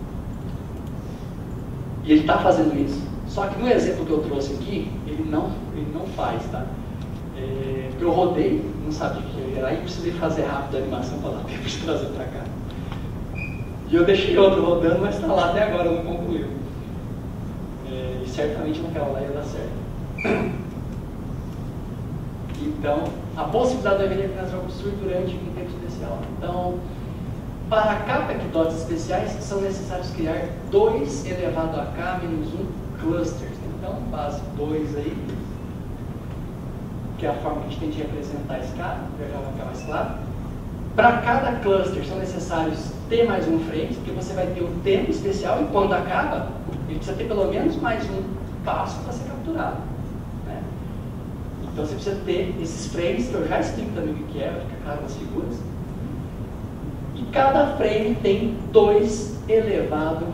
e ele está fazendo isso. Só que no exemplo que eu trouxe aqui, ele não, ele não faz, tá? É, eu rodei, não sabia o que ia gerar, e precisei fazer rápido a animação para dar tempo de trazer para cá. E eu deixei outro rodando, mas está lá até agora, não concluiu. É, e certamente naquela lá ia dar certo. Então, a possibilidade do evento é jogo surge durante um tempo especial. Então, para K P E C dots especiais, são necessários criar dois elevado a K menos um clusters. Então, base dois aí, que é a forma que a gente tem de representar esse cara, já vai ficar mais claro. Para cada cluster são necessários T mais um frames, porque você vai ter um tempo especial e quando acaba, ele precisa ter pelo menos mais um passo para ser capturado. Né? Então você precisa ter esses frames, que eu já explico também o que é, fica claro nas figuras. E cada frame tem dois elevado,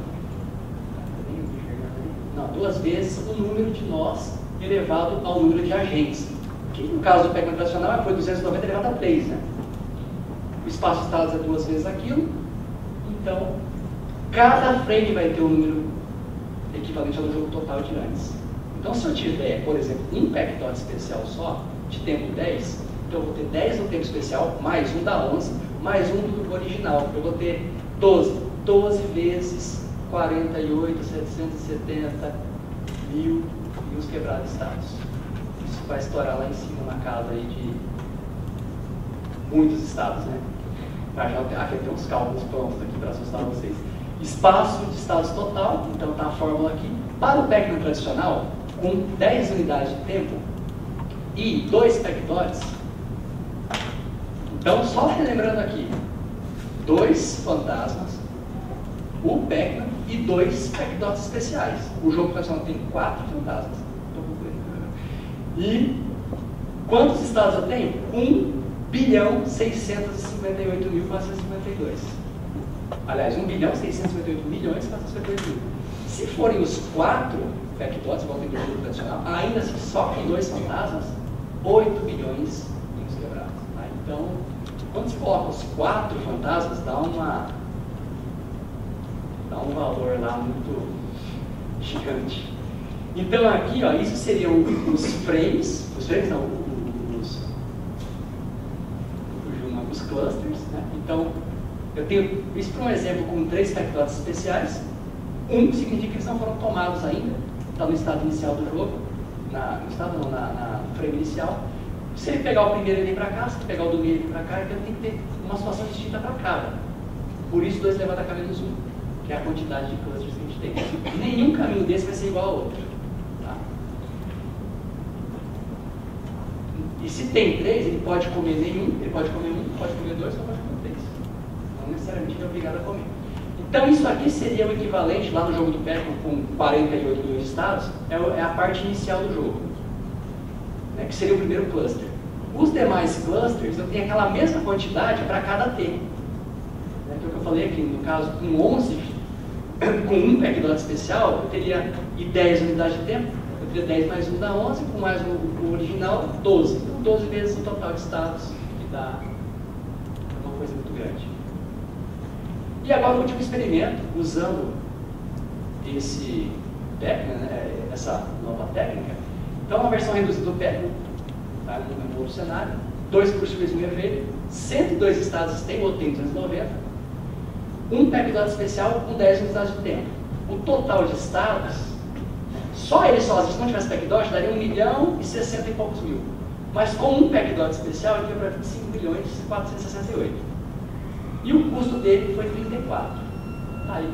não, duas vezes o número de nós elevado ao número de agentes. Que no caso do Beckman tradicional foi duzentos e noventa elevado a três, né? O espaço de estados é duas vezes aquilo. Então, cada frame vai ter um número equivalente ao do jogo total de antes. Então, se eu tiver, por exemplo, um P E C dot especial só, de tempo dez, então eu vou ter dez no tempo especial, mais um da onze, mais um do original. Eu vou ter doze. doze vezes quarenta e oito, setecentos e setenta, mil e uns quebrados estados. Isso vai estourar lá em cima na casa aí de muitos estados, né? Ah, já, aqui tem uns cálculos prontos aqui para assustar vocês. Espaço de estados total, então está a fórmula aqui. Para o Beckman tradicional, com dez unidades de tempo e dois P E C dots, então só relembrando aqui, dois fantasmas, o Beckman e dois P E C dots especiais. O jogo tradicional tem quatro fantasmas. E quantos estados eu tenho? um bilhão seiscentos e cinquenta e oito mil quatrocentos e cinquenta e dois. Aliás, um bilhão seiscentos e cinquenta e oito milhões quatrocentos e cinquenta e oito mil. Se forem os quatro P E C dots, igual tem no jogo tradicional, ainda assim só tem dois fantasmas, oito bilhões e uns quebrados. Tá? Então, quando se coloca os quatro fantasmas, dá uma dá um valor lá muito gigante. Então aqui, ó, isso seriam os frames, os frames não, os, os clusters, né? Então, eu tenho isso para um exemplo com três P E C dots especiais. Um significa que eles não foram tomados ainda, está no estado inicial do jogo, na, no estado não, na, na frame inicial. Se ele pegar o primeiro ele vem para cá, se ele pegar o do meio ele vem para cá, então tem que ter uma situação distinta para cada. Por isso, dois elevado a K menos um, que é a quantidade de clusters que a gente tem. E nenhum caminho desse vai ser igual ao outro. Tá? E se tem três, ele pode comer nenhum, ele pode comer um, pode comer dois, ou pode comer três. Não necessariamente ele é obrigado a comer. Então isso aqui seria o equivalente, lá no jogo do Beckman, com quarenta e oito milhões de estados, é a parte inicial do jogo, né, que seria o primeiro cluster. Os demais clusters, eu tenho aquela mesma quantidade para cada T. Né, que é o que eu falei aqui, no caso, com onze com um P E C dot especial, eu teria e dez unidades de tempo, eu teria dez mais um dá onze, com mais o, o original, doze. Então, doze vezes o total de estados, que dá uma coisa muito grande. E agora o último experimento, usando esse técnica, né, essa nova técnica. Então, uma versão reduzida do P E C, tá, no outro cenário, dois cursos em efeito, cento e dois estados tem ou tem duzentos e noventa, um P E C dot especial com dez unidades de tempo. O total de estados, só ele sozinho, se não tivesse P E C dot, daria um milhão e sessenta e poucos mil. Mas com um P E C dot especial, ele veio para vinte e cinco milhões quatrocentos e sessenta e oito. E o custo dele foi trinta e quatro. Tá aí.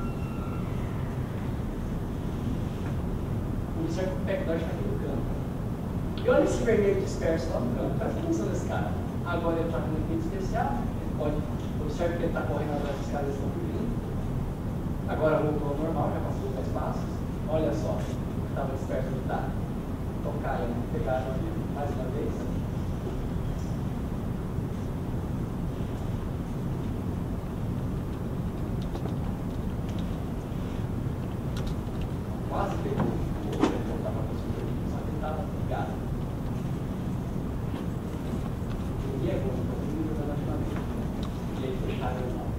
Observe que o P E C dot está aqui no canto. E olha esse vermelho disperso lá no canto. Presta atenção nesse cara. Agora ele está com um efeito especial. Ele pode, observe que ele está correndo atrás das caras estão vindo. Agora voltou ao normal, já passou dois passos. Olha só, estava disperso onde está. Tocaram, pegaram ali mais uma vez. Quase pegou. Vou voltar para a superfície, só que ele estava ligado. E é bom, então ele jogando na finalmente. E aí fecharam o mal.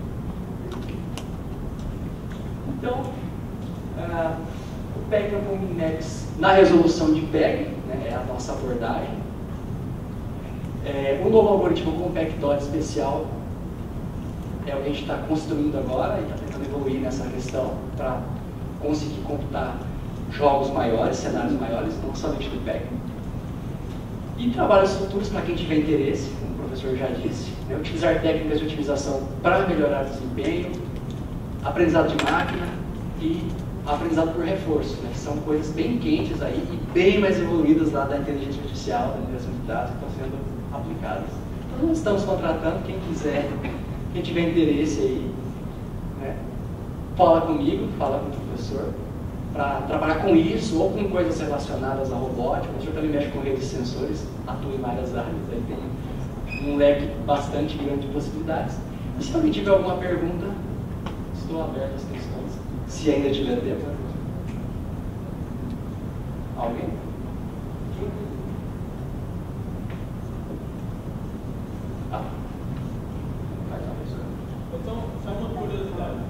Então, uh, o P E C é um index na resolução de P E C, né, é a nossa abordagem. É, o novo algoritmo com P E C dot especial é o que a gente está construindo agora e está tentando evoluir nessa questão para conseguir computar jogos maiores, cenários maiores, não somente do P E C. E trabalhos futuros para quem tiver interesse, como o professor já disse, né, utilizar técnicas de otimização para melhorar o desempenho, aprendizado de máquina e aprendizado por reforço, né, que são coisas bem quentes aí e bem mais evoluídas lá da inteligência artificial, da migração de dados que estão sendo aplicadas. Então, nós estamos contratando, quem quiser, quem tiver interesse aí, né, fala comigo, fala com o professor, para trabalhar com isso ou com coisas relacionadas à robótica. O professor também mexe com redes de sensores, atua em várias áreas, aí tem um leque bastante grande de possibilidades. E se alguém tiver alguma pergunta, estou aberto às questões, se ainda tiver tempo. Alguém? Ah. Vai lá, professor. Então, só uma curiosidade.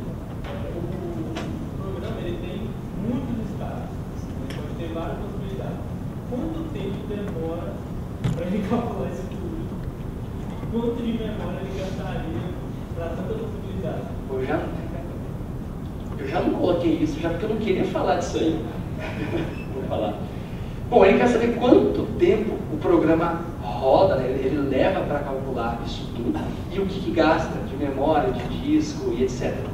O programa ele tem muitos estados, ele pode ter várias possibilidades. Quanto tempo demora para ele calcular isso tudo? Quanto de memória ele gastaria para tanta possibilidade? Eu já, eu já não coloquei isso, já porque eu não queria falar disso aí. Vou falar. Bom, ele quer saber quanto tempo o programa roda, né? ele, ele leva para calcular isso tudo e o que, que gasta de memória, de disco e etcétera.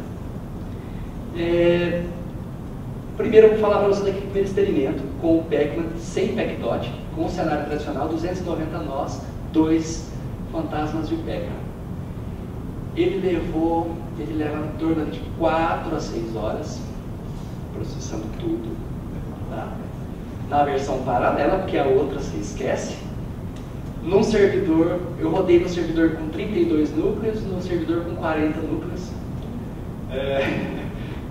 É, primeiro eu vou falar para você daquele primeiro experimento com o Pac-Man sem P E C dot, com o cenário tradicional, duzentos e noventa nós, dois fantasmas de Pac-Man. Ele levou, ele leva em torno de quatro a seis horas processando tudo, tá? Na versão paralela, porque a outra se esquece. Num servidor, eu rodei no servidor com trinta e dois núcleos, no servidor com quarenta núcleos. É...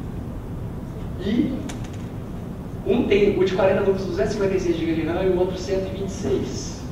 E um tem o de quarenta núcleos, duzentos e cinquenta e seis gigabytes de RAM e o outro cento e vinte e seis.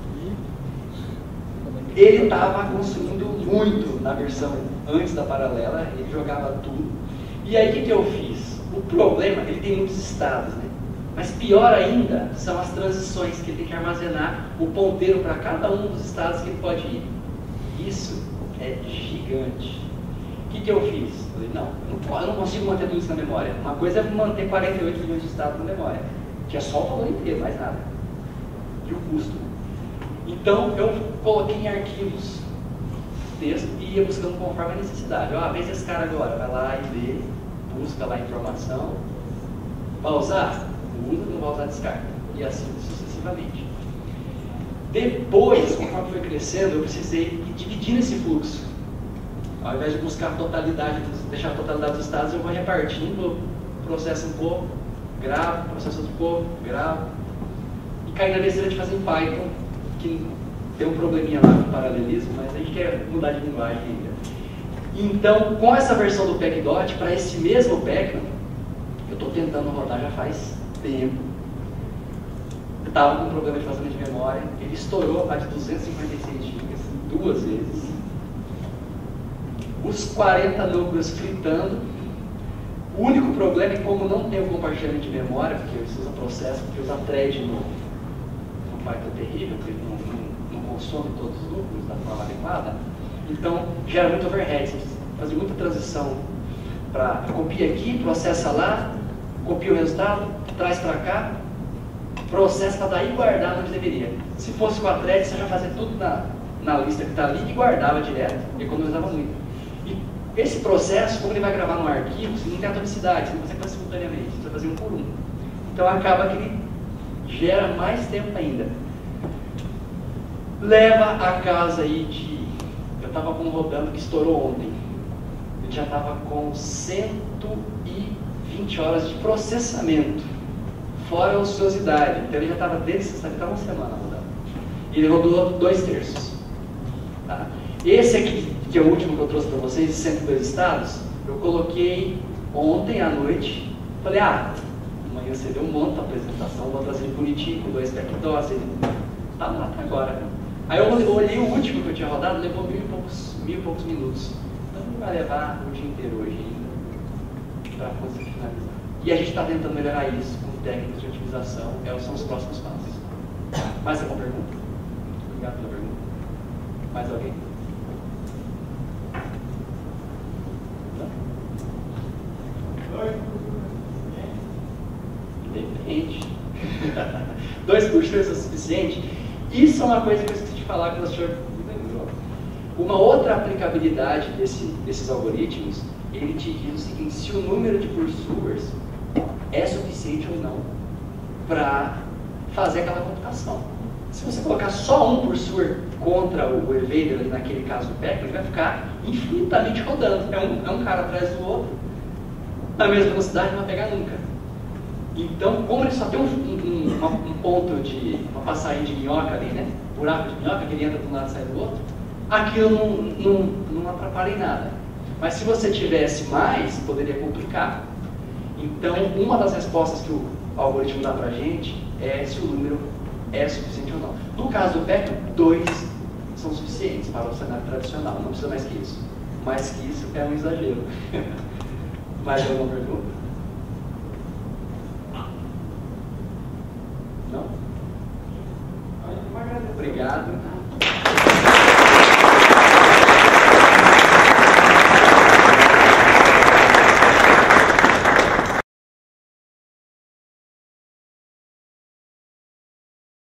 Ele estava consumindo muito na versão antes da paralela, ele jogava tudo. E aí o que, que eu fiz? O problema, ele tem muitos estados, né? Mas pior ainda são as transições, que ele tem que armazenar o ponteiro para cada um dos estados que ele pode ir. Isso é gigante. O que, que eu fiz? Eu falei, não, eu não consigo manter tudo isso na memória. Uma coisa é manter quarenta e oito milhões de estados na memória, que é só o valor inteiro, mais nada. E o custo. Então eu coloquei em arquivos texto e ia buscando conforme a necessidade. Ah, vê esse cara agora, vai lá e lê, busca lá a informação. Vai usar? Usa, não vai usar, descarta. E assim sucessivamente. Depois, conforme foi crescendo, eu precisei ir dividindo esse fluxo. Ao invés de buscar a totalidade, dos, deixar a totalidade dos estados, eu vou repartindo, processo um pouco, gravo, processo outro pouco, gravo. E caí na besteira de fazer em Python, que tem um probleminha lá com o paralelismo, mas a gente quer mudar de linguagem ainda. Então, com essa versão do PacDot, para esse mesmo Pacman, eu estou tentando rodar já faz tempo. Eu estava com um problema de vazamento de memória, ele estourou a de duzentos e cinquenta e seis gigas duas vezes. Os quarenta núcleos fritando. O único problema é que, como não tem o compartilhamento de memória, porque você usa processo, porque usa thread no, no Python terrível, porque ele não, não, não consome todos os núcleos da forma adequada, então gera muito overhead. Você precisa fazer muita transição para copia aqui, processa lá, copia o resultado, traz para cá, processa para daí guardar onde deveria. Se fosse com a thread, você já fazia tudo na, na lista que está ali e guardava direto, e economizava muito. Esse processo, como ele vai gravar no arquivo, você não tem atomicidade, você não consegue fazer simultaneamente, você vai fazer um por um. Então acaba que ele gera mais tempo ainda. Leva a casa aí de... Eu estava com um rodando que estourou ontem. Ele já estava com cento e vinte horas de processamento, fora a ociosidade. Então ele já estava desde sexta-feira, uma semana rodando. E ele rodou dois terços. Tá? Esse aqui, que é o último que eu trouxe para vocês, de cento e dois estados, eu coloquei ontem à noite. Falei, ah, amanhã você vê um monte de apresentação, vou trazer ele bonitinho, com dois PacDots, ele tá lá até agora. Aí eu olhei o último que eu tinha rodado, levou mil e poucos, mil e poucos minutos. Então não vai levar o dia inteiro hoje ainda para conseguir finalizar. E a gente está tentando melhorar isso com técnicas de otimização, são os próximos passos. Mais alguma pergunta? Obrigado pela pergunta. Mais alguém? Depende. Dois puxões é o suficiente? Isso é uma coisa que eu esqueci de falar que o senhor me lembrou. Uma outra aplicabilidade desse, desses algoritmos, ele te diz o seguinte: se o número de pursuers é suficiente ou não para fazer aquela computação. Se você colocar só um pursuer contra o evader, ali naquele caso do Pacman, ele vai ficar infinitamente rodando. É um, é um cara atrás do outro, na mesma velocidade, não vai pegar nunca. Então, como ele só tem um, um, uma, um ponto de, uma passagem de minhoca ali, né? Buraco de minhoca, que ele entra de um lado e sai do outro, aquilo não, não, não atrapalha em nada. Mas se você tivesse mais, poderia complicar. Então, uma das respostas que o algoritmo dá pra gente é se o número é suficiente ou não. No caso do Pacman, dois são suficientes para o cenário tradicional, não precisa mais que isso. Mais que isso é um exagero. Mais alguma pergunta? Não? Obrigado.